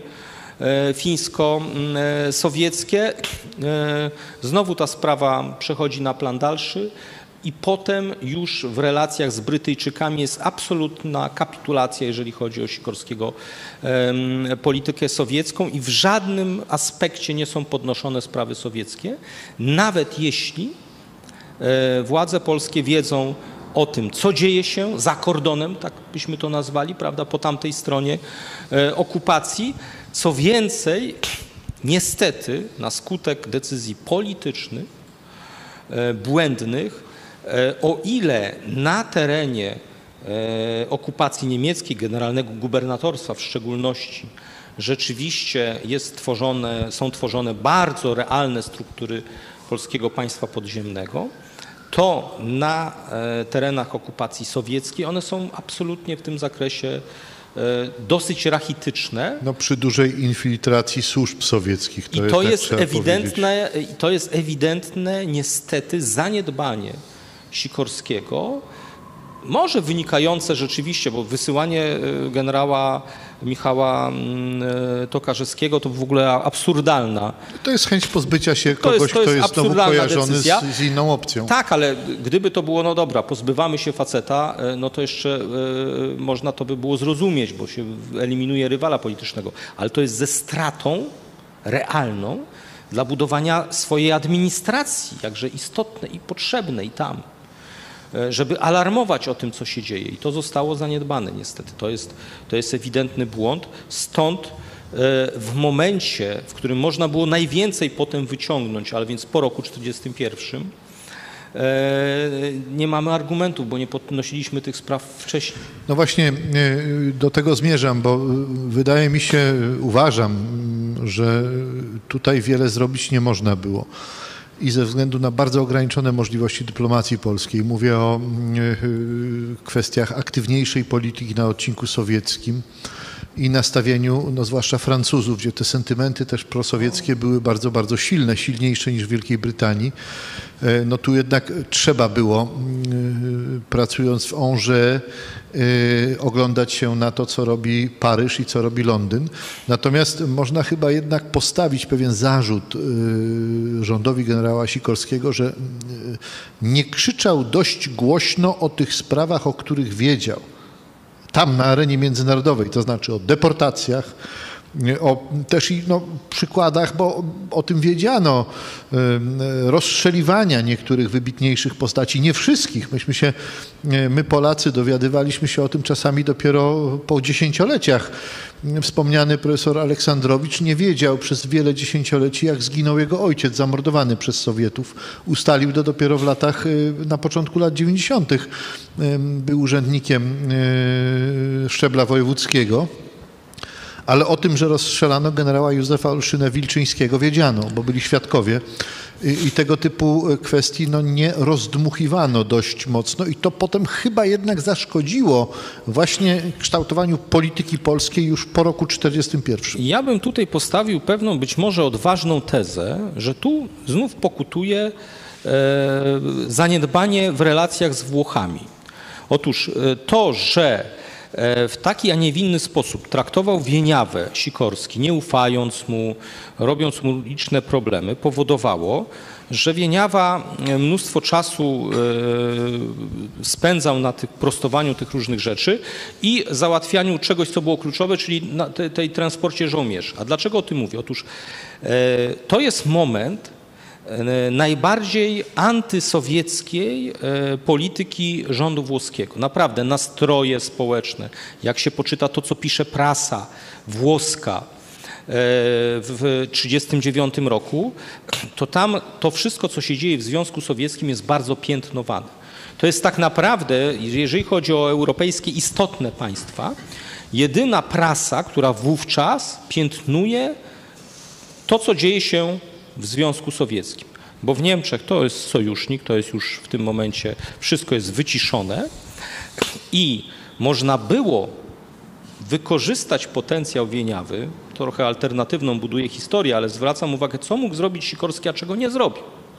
fińsko-sowieckie, znowu ta sprawa przechodzi na plan dalszy i potem już w relacjach z Brytyjczykami jest absolutna kapitulacja, jeżeli chodzi o Sikorskiego politykę sowiecką i w żadnym aspekcie nie są podnoszone sprawy sowieckie, nawet jeśli władze polskie wiedzą o tym, co dzieje się za kordonem, tak byśmy to nazwali, prawda, po tamtej stronie okupacji. Co więcej, niestety na skutek decyzji politycznych, błędnych, o ile na terenie okupacji niemieckiej, generalnego gubernatorstwa w szczególności, rzeczywiście jest tworzone, są tworzone bardzo realne struktury polskiego państwa podziemnego, to na terenach okupacji sowieckiej one są absolutnie w tym zakresie dosyć rachityczne. No przy dużej infiltracji służb sowieckich. To I to jest, jest ewidentne, to jest ewidentne niestety zaniedbanie Sikorskiego, może wynikające rzeczywiście, bo wysyłanie generała Michała Tokarzewskiego to w ogóle absurdalna. To jest chęć pozbycia się To kogoś, jest, to jest kto jest znowu kojarzony z, z inną opcją. Tak, ale gdyby to było, no dobra, pozbywamy się faceta, no to jeszcze y, można to by było zrozumieć, bo się eliminuje rywala politycznego, ale to jest ze stratą realną dla budowania swojej administracji, jakże istotnej i potrzebnej tam, żeby alarmować o tym, co się dzieje. I to zostało zaniedbane niestety. To jest, to jest ewidentny błąd. Stąd w momencie, w którym można było najwięcej potem wyciągnąć, ale więc po roku czterdziestym pierwszym, nie mamy argumentów, bo nie podnosiliśmy tych spraw wcześniej. No właśnie do tego zmierzam, bo wydaje mi się, uważam, że tutaj wiele zrobić nie można było. I ze względu na bardzo ograniczone możliwości dyplomacji polskiej, mówię o kwestiach aktywniejszej polityki na odcinku sowieckim i nastawieniu, no zwłaszcza Francuzów, gdzie te sentymenty też prosowieckie były bardzo, bardzo silne, silniejsze niż w Wielkiej Brytanii. No tu jednak trzeba było, pracując w Angers, oglądać się na to, co robi Paryż i co robi Londyn. Natomiast można chyba jednak postawić pewien zarzut rządowi generała Sikorskiego, że nie krzyczał dość głośno o tych sprawach, o których wiedział. Tam na arenie międzynarodowej, to znaczy o deportacjach, o też i no, przykładach, bo o tym wiedziano, rozstrzeliwania niektórych wybitniejszych postaci, nie wszystkich. Myśmy się, my Polacy dowiadywaliśmy się o tym czasami dopiero po dziesięcioleciach. Wspomniany profesor Aleksandrowicz nie wiedział przez wiele dziesięcioleci, jak zginął jego ojciec, zamordowany przez Sowietów. Ustalił to dopiero w latach, na początku lat dziewięćdziesiątych. Był urzędnikiem szczebla wojewódzkiego. Ale o tym, że rozstrzelano generała Józefa Olszynę-Wilczyńskiego wiedziano, bo byli świadkowie i, i tego typu kwestii no, nie rozdmuchiwano dość mocno i to potem chyba jednak zaszkodziło właśnie kształtowaniu polityki polskiej już po roku czterdziestym pierwszym. Ja bym tutaj postawił pewną być może odważną tezę, że tu znów pokutuje zaniedbanie w relacjach z Włochami. Otóż to, że w taki, a nie w inny sposób traktował Wieniawę Sikorski, nie ufając mu, robiąc mu liczne problemy, powodowało, że Wieniawa mnóstwo czasu spędzał na tych prostowaniu tych różnych rzeczy i załatwianiu czegoś, co było kluczowe, czyli na tej, tej transporcie żołnierzy. A dlaczego o tym mówię? Otóż to jest moment najbardziej antysowieckiej polityki rządu włoskiego. Naprawdę nastroje społeczne, jak się poczyta to, co pisze prasa włoska w tysiąc dziewięćset trzydziestym dziewiątym roku, to tam to wszystko, co się dzieje w Związku Sowieckim, jest bardzo piętnowane. To jest tak naprawdę, jeżeli chodzi o europejskie istotne państwa, jedyna prasa, która wówczas piętnuje to, co dzieje się w Związku Sowieckim. Bo w Niemczech to jest sojusznik, to jest już w tym momencie, wszystko jest wyciszone i można było wykorzystać potencjał Wieniawy, trochę alternatywną buduje historię, ale zwracam uwagę, co mógł zrobić Sikorski, a czego nie zrobił.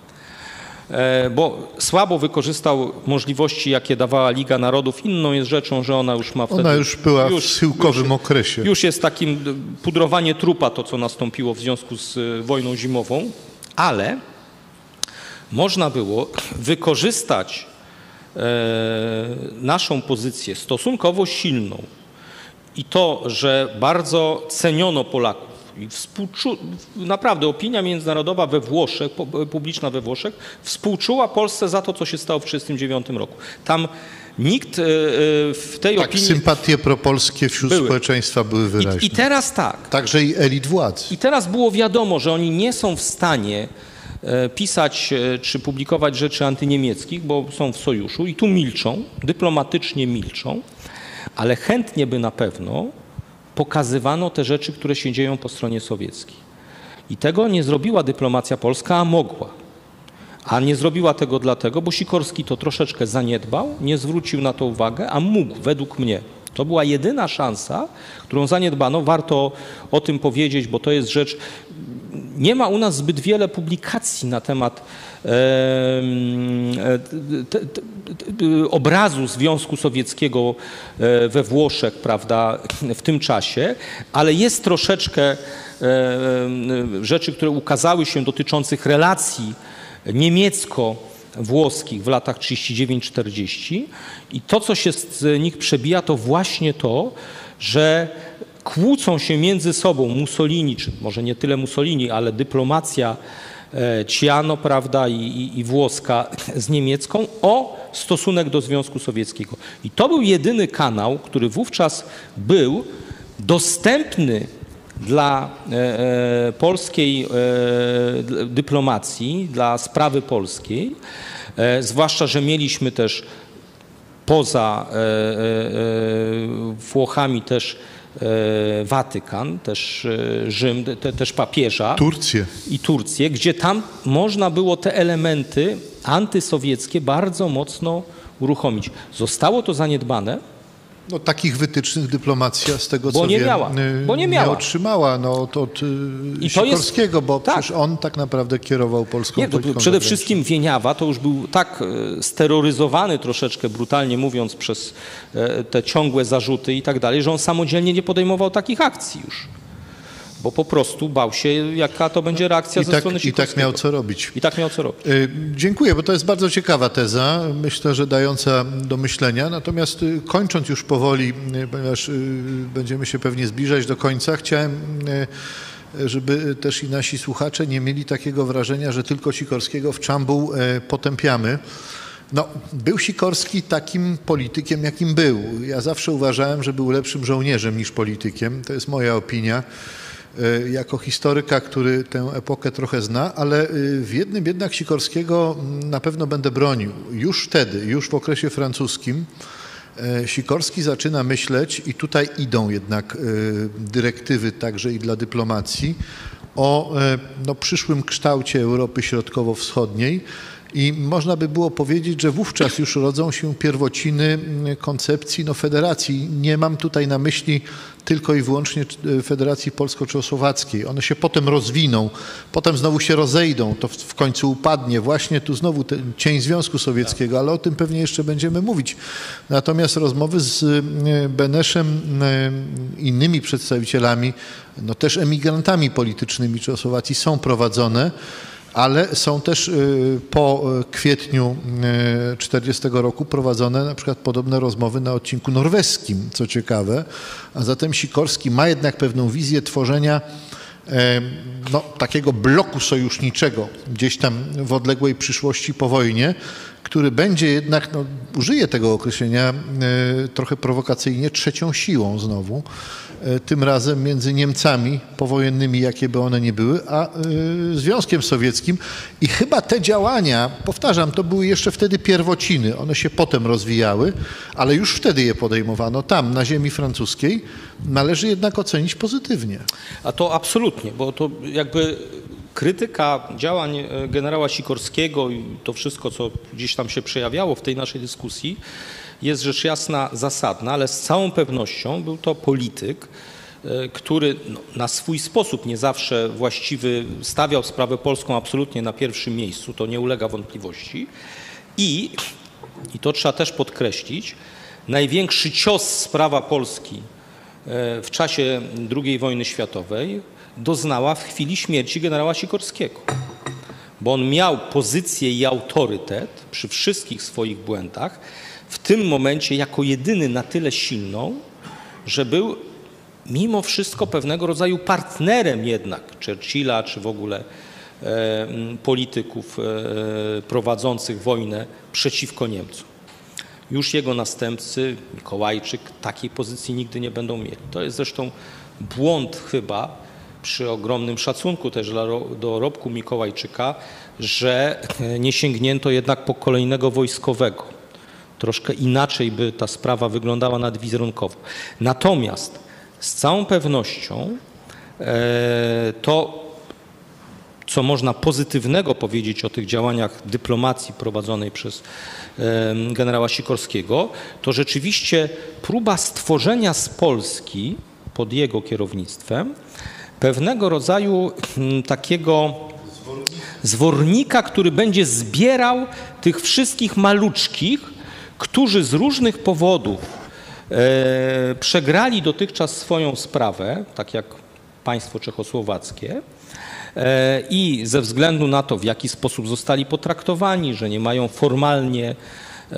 Bo słabo wykorzystał możliwości, jakie dawała Liga Narodów. Inną jest rzeczą, że ona już ma wtedy... Ona już była już, w schyłkowym już, okresie. Już jest takim pudrowanie trupa, to co nastąpiło w związku z wojną zimową, ale można było wykorzystać e, naszą pozycję stosunkowo silną i to, że bardzo ceniono Polaków. I współczu... Naprawdę opinia międzynarodowa we Włoszech, publiczna we Włoszech, współczuła Polsce za to, co się stało w tysiąc dziewięćset trzydziestym dziewiątym roku. Tam nikt w tej tak, opinii... sympatie propolskie wśród były. społeczeństwa były wyraźne. I, I teraz tak. Także i elit władz. I teraz było wiadomo, że oni nie są w stanie pisać czy publikować rzeczy antyniemieckich, bo są w sojuszu i tu milczą, dyplomatycznie milczą, ale chętnie by na pewno pokazywano te rzeczy, które się dzieją po stronie sowieckiej. I tego nie zrobiła dyplomacja polska, a mogła. A nie zrobiła tego dlatego, bo Sikorski to troszeczkę zaniedbał, nie zwrócił na to uwagę, a mógł, według mnie. To była jedyna szansa, którą zaniedbano. Warto o tym powiedzieć, bo to jest rzecz... Nie ma u nas zbyt wiele publikacji na temat e, te, te, te, obrazu Związku Sowieckiego we Włoszech, prawda, w tym czasie, ale jest troszeczkę e, rzeczy, które ukazały się dotyczących relacji niemiecko-włoskich w latach trzydziesty dziewiąty czterdziesty i to, co się z nich przebija, to właśnie to, że kłócą się między sobą Mussolini, czy może nie tyle Mussolini, ale dyplomacja Ciano, prawda, i, i, i włoska z niemiecką o stosunek do Związku Sowieckiego. I to był jedyny kanał, który wówczas był dostępny dla e, polskiej e, dyplomacji, dla sprawy polskiej, e, zwłaszcza, że mieliśmy też poza e, e, Włochami też Watykan, też Rzym, te, też papieża. Turcję. I Turcję, gdzie tam można było te elementy antysowieckie bardzo mocno uruchomić. Zostało to zaniedbane. No, takich wytycznych dyplomacja z tego, bo co nie wiem, miała, bo nie, miała. nie otrzymała no, od, od I to Sikorskiego, jest, bo tak. przecież on tak naprawdę kierował polską nie, to polityką. Przede wszystkim Wieniawa to już był tak steroryzowany troszeczkę, brutalnie mówiąc, przez te ciągłe zarzuty i tak dalej, że on samodzielnie nie podejmował takich akcji już. Bo po prostu bał się, jaka to będzie reakcja I ze tak, strony I Sikorskiego. tak miał co robić. I tak miał co robić. Y, dziękuję, bo to jest bardzo ciekawa teza, myślę, że dająca do myślenia. Natomiast y, kończąc już powoli, y, ponieważ y, będziemy się pewnie zbliżać do końca, chciałem, y, żeby też i nasi słuchacze nie mieli takiego wrażenia, że tylko Sikorskiego w czambuł y, potępiamy. No, był Sikorski takim politykiem, jakim był. Ja zawsze uważałem, że był lepszym żołnierzem niż politykiem. To jest moja opinia. Jako historyka, który tę epokę trochę zna, ale w jednym jednak Sikorskiego na pewno będę bronił. Już wtedy, już w okresie francuskim Sikorski zaczyna myśleć i tutaj idą jednak dyrektywy także i dla dyplomacji o no, przyszłym kształcie Europy Środkowo-Wschodniej. I można by było powiedzieć, że wówczas już rodzą się pierwociny koncepcji no, federacji. Nie mam tutaj na myśli tylko i wyłącznie Federacji Polsko-Czechosłowackiej. One się potem rozwiną, potem znowu się rozejdą, to w końcu upadnie. Właśnie tu znowu ten cień Związku Sowieckiego, ale o tym pewnie jeszcze będziemy mówić. Natomiast rozmowy z Beneszem, innymi przedstawicielami, no też emigrantami politycznymi Czechosłowacji są prowadzone, ale są też po kwietniu tysiąc dziewięćset czterdziestego roku prowadzone na przykład podobne rozmowy na odcinku norweskim, co ciekawe. A zatem Sikorski ma jednak pewną wizję tworzenia no, takiego bloku sojuszniczego gdzieś tam w odległej przyszłości po wojnie, który będzie jednak, no, użyję tego określenia trochę prowokacyjnie, trzecią siłą znowu. Tym razem między Niemcami powojennymi, jakie by one nie były, a Związkiem Sowieckim. I chyba te działania, powtarzam, to były jeszcze wtedy pierwociny, one się potem rozwijały, ale już wtedy je podejmowano tam, na ziemi francuskiej. Należy jednak ocenić pozytywnie. A to absolutnie, bo to jakby krytyka działań generała Sikorskiego i to wszystko, co gdzieś tam się przejawiało w tej naszej dyskusji, jest rzecz jasna zasadna, ale z całą pewnością był to polityk, który no, na swój sposób, nie zawsze właściwy, stawiał sprawę polską absolutnie na pierwszym miejscu, to nie ulega wątpliwości. I, i to trzeba też podkreślić, największy cios sprawa Polski w czasie drugiej wojny światowej doznała w chwili śmierci generała Sikorskiego. Bo on miał pozycję i autorytet przy wszystkich swoich błędach, w tym momencie jako jedyny na tyle silną, że był mimo wszystko pewnego rodzaju partnerem jednak Churchilla czy w ogóle e, polityków e, prowadzących wojnę przeciwko Niemcom. Już jego następcy, Mikołajczyk, takiej pozycji nigdy nie będą mieli. To jest zresztą błąd chyba, przy ogromnym szacunku też do Robku Mikołajczyka, że nie sięgnięto jednak po kolejnego wojskowego. Troszkę inaczej by ta sprawa wyglądała nadwizerunkowo. Natomiast z całą pewnością e, to, co można pozytywnego powiedzieć o tych działaniach dyplomacji prowadzonej przez e, generała Sikorskiego, to rzeczywiście próba stworzenia z Polski pod jego kierownictwem pewnego rodzaju m, takiego zwornika, który będzie zbierał tych wszystkich maluczkich, którzy z różnych powodów e, przegrali dotychczas swoją sprawę, tak jak państwo czechosłowackie, e, i ze względu na to, w jaki sposób zostali potraktowani, że nie mają formalnie e,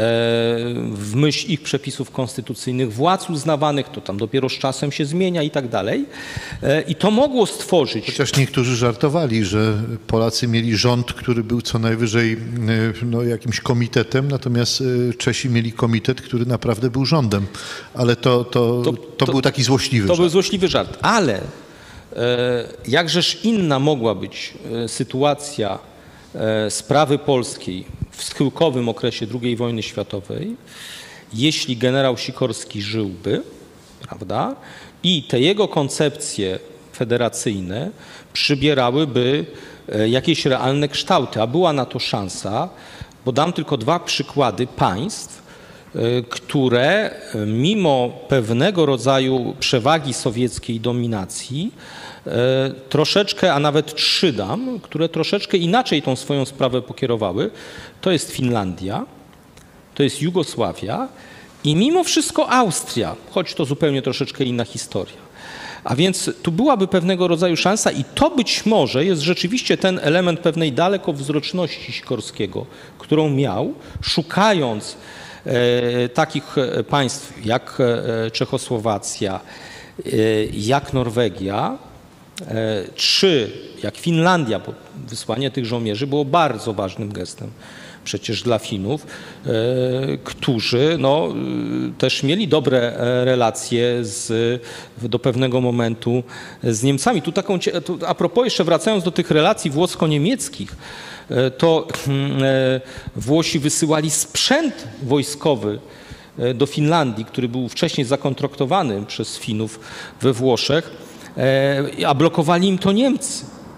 w myśl ich przepisów konstytucyjnych władz uznawanych, to tam dopiero z czasem się zmienia i tak dalej. E, I to mogło stworzyć... Chociaż niektórzy żartowali, że Polacy mieli rząd, który był co najwyżej no, jakimś komitetem, natomiast Czesi mieli komitet, który naprawdę był rządem. Ale to, to, to, to, to był taki złośliwy to żart. To był złośliwy żart, ale e, jakżeż inna mogła być e, sytuacja e, sprawy polskiej w schyłkowym okresie drugiej wojny światowej, jeśli generał Sikorski żyłby, prawda, i te jego koncepcje federacyjne przybierałyby jakieś realne kształty, a była na to szansa, bo dam tylko dwa przykłady państw, które mimo pewnego rodzaju przewagi sowieckiej dominacji troszeczkę, a nawet trzy dam, które troszeczkę inaczej tą swoją sprawę pokierowały. To jest Finlandia, to jest Jugosławia i mimo wszystko Austria, choć to zupełnie troszeczkę inna historia. A więc tu byłaby pewnego rodzaju szansa i to być może jest rzeczywiście ten element pewnej dalekowzroczności Sikorskiego, którą miał, szukając e, takich państw jak e, Czechosłowacja, e, jak Norwegia, e, czy jak Finlandia, bo wysłanie tych żołnierzy było bardzo ważnym gestem przecież dla Finów, e, którzy no, też mieli dobre relacje z, do pewnego momentu z Niemcami. Tu taką, tu a propos jeszcze wracając do tych relacji włosko-niemieckich, e, to e, Włosi wysyłali sprzęt wojskowy do Finlandii, który był wcześniej zakontraktowany przez Finów we Włoszech, e, a blokowali im to Niemcy.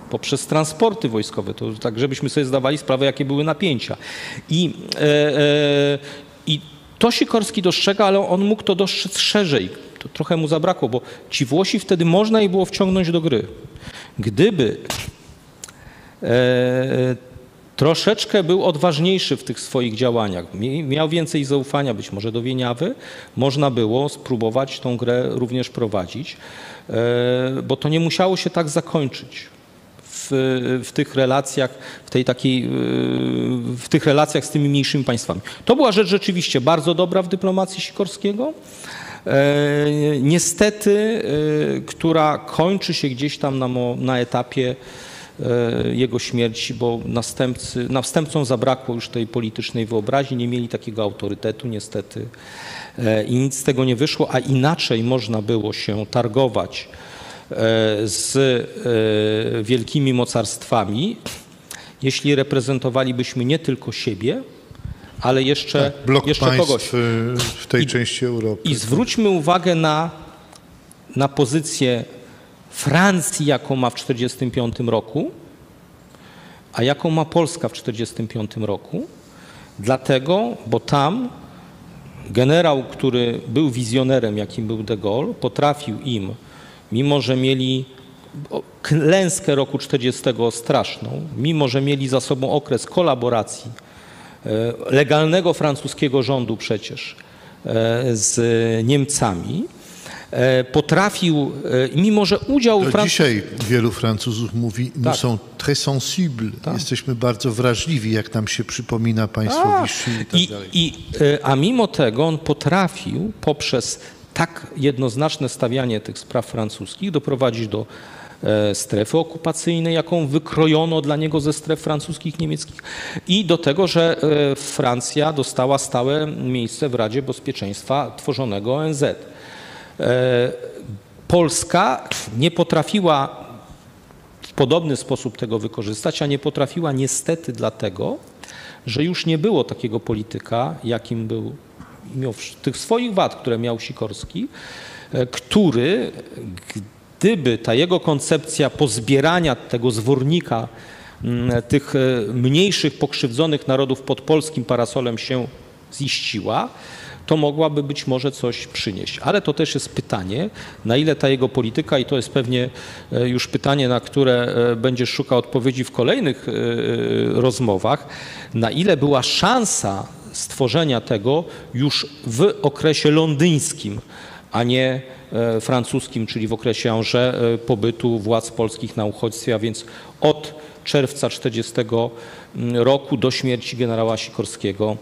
poprzez transporty wojskowe, to tak żebyśmy sobie zdawali sprawę, jakie były napięcia. I, e, e, i to Sikorski dostrzega, ale on mógł to dostrzec szerzej. To trochę mu zabrakło, bo ci Włosi wtedy można ich było wciągnąć do gry. Gdyby e, troszeczkę był odważniejszy w tych swoich działaniach, miał więcej zaufania być może do Wieniawy, można było spróbować tą grę również prowadzić, e, bo to nie musiało się tak zakończyć. W, w tych relacjach, w tej takiej, w tych relacjach z tymi mniejszymi państwami. To była rzecz rzeczywiście bardzo dobra w dyplomacji Sikorskiego. E, niestety, e, która kończy się gdzieś tam na, na etapie e, jego śmierci, bo następcy, następcom zabrakło już tej politycznej wyobraźni, nie mieli takiego autorytetu niestety e, i nic z tego nie wyszło, a inaczej można było się targować z wielkimi mocarstwami, jeśli reprezentowalibyśmy nie tylko siebie, ale jeszcze, tak, blok jeszcze kogoś. w tej I, części Europy. I zwróćmy uwagę na, na pozycję Francji, jaką ma w tysiąc dziewięćset czterdziestym piątym roku, a jaką ma Polska w tysiąc dziewięćset czterdziestym piątym roku. Dlatego, bo tam generał, który był wizjonerem, jakim był de Gaulle, potrafił im, mimo że mieli klęskę roku czterdziestego straszną, mimo że mieli za sobą okres kolaboracji legalnego francuskiego rządu przecież z Niemcami, potrafił, mimo że udział... Do Franc... dzisiaj wielu Francuzów mówi, my tak. są très sensibles, tak. Jesteśmy bardzo wrażliwi, jak nam się przypomina państwo a, Vichy i tak i, dalej. I, a mimo tego on potrafił poprzez tak jednoznaczne stawianie tych spraw francuskich doprowadzić do e, strefy okupacyjnej, jaką wykrojono dla niego ze stref francuskich, niemieckich i do tego, że e, Francja dostała stałe miejsce w Radzie Bezpieczeństwa tworzonego O N Z. E, Polska nie potrafiła w podobny sposób tego wykorzystać, a nie potrafiła niestety dlatego, że już nie było takiego polityka, jakim był mimo tych swoich wad, które miał Sikorski, który, gdyby ta jego koncepcja pozbierania tego zwornika tych mniejszych pokrzywdzonych narodów pod polskim parasolem się ziściła, to mogłaby być może coś przynieść. Ale to też jest pytanie, na ile ta jego polityka, i to jest pewnie już pytanie, na które będziesz szukał odpowiedzi w kolejnych rozmowach, na ile była szansa stworzenia tego już w okresie londyńskim, a nie francuskim, czyli w okresie Angers, pobytu władz polskich na uchodźstwie, a więc od czerwca czterdziestego roku do śmierci generała Sikorskiego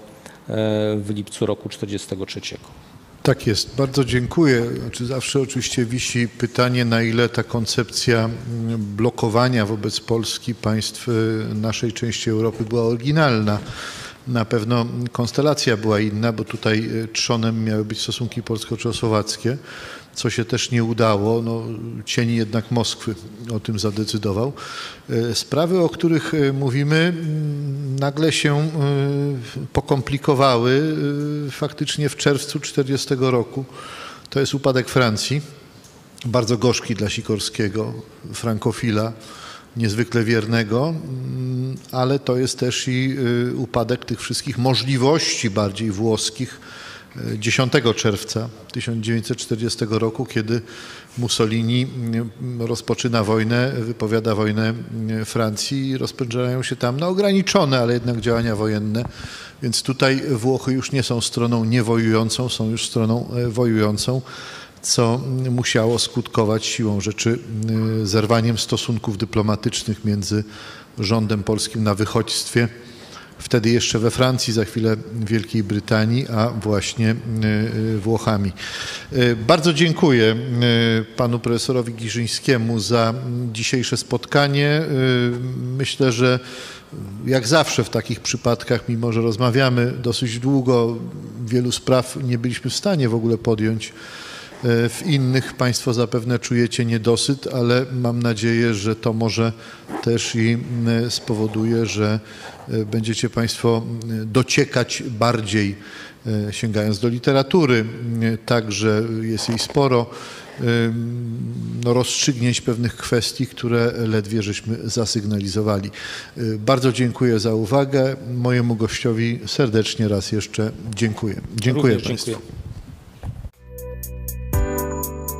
w lipcu roku czterdziestego trzeciego. Tak jest, bardzo dziękuję. Znaczy zawsze oczywiście wisi pytanie, na ile ta koncepcja blokowania wobec Polski państw naszej części Europy była oryginalna. Na pewno konstelacja była inna, bo tutaj trzonem miały być stosunki polsko-czechosłowackie, co się też nie udało. No, cień jednak Moskwy o tym zadecydował. Sprawy, o których mówimy, nagle się pokomplikowały faktycznie w czerwcu tysiąc dziewięćset czterdziestego roku. To jest upadek Francji, bardzo gorzki dla Sikorskiego, frankofila, niezwykle wiernego, ale to jest też i upadek tych wszystkich możliwości bardziej włoskich dziesiątego czerwca tysiąc dziewięćset czterdziestego roku, kiedy Mussolini rozpoczyna wojnę, wypowiada wojnę Francji i rozpoczynają się tam no, ograniczone, ale jednak działania wojenne. Więc tutaj Włochy już nie są stroną niewojującą, są już stroną wojującą, co musiało skutkować siłą rzeczy zerwaniem stosunków dyplomatycznych między rządem polskim na wychodźstwie, wtedy jeszcze we Francji, za chwilę Wielkiej Brytanii, a właśnie Włochami. Bardzo dziękuję panu profesorowi Giżyńskiemu za dzisiejsze spotkanie. Myślę, że jak zawsze w takich przypadkach, mimo że rozmawiamy dosyć długo, wielu spraw nie byliśmy w stanie w ogóle podjąć. W innych państwo zapewne czujecie niedosyt, ale mam nadzieję, że to może też i spowoduje, że będziecie państwo dociekać bardziej sięgając do literatury, także jest jej sporo, no, rozstrzygnięć pewnych kwestii, które ledwie żeśmy zasygnalizowali. Bardzo dziękuję za uwagę. Mojemu gościowi serdecznie raz jeszcze dziękuję. Dziękuję Również Państwu. dziękuję.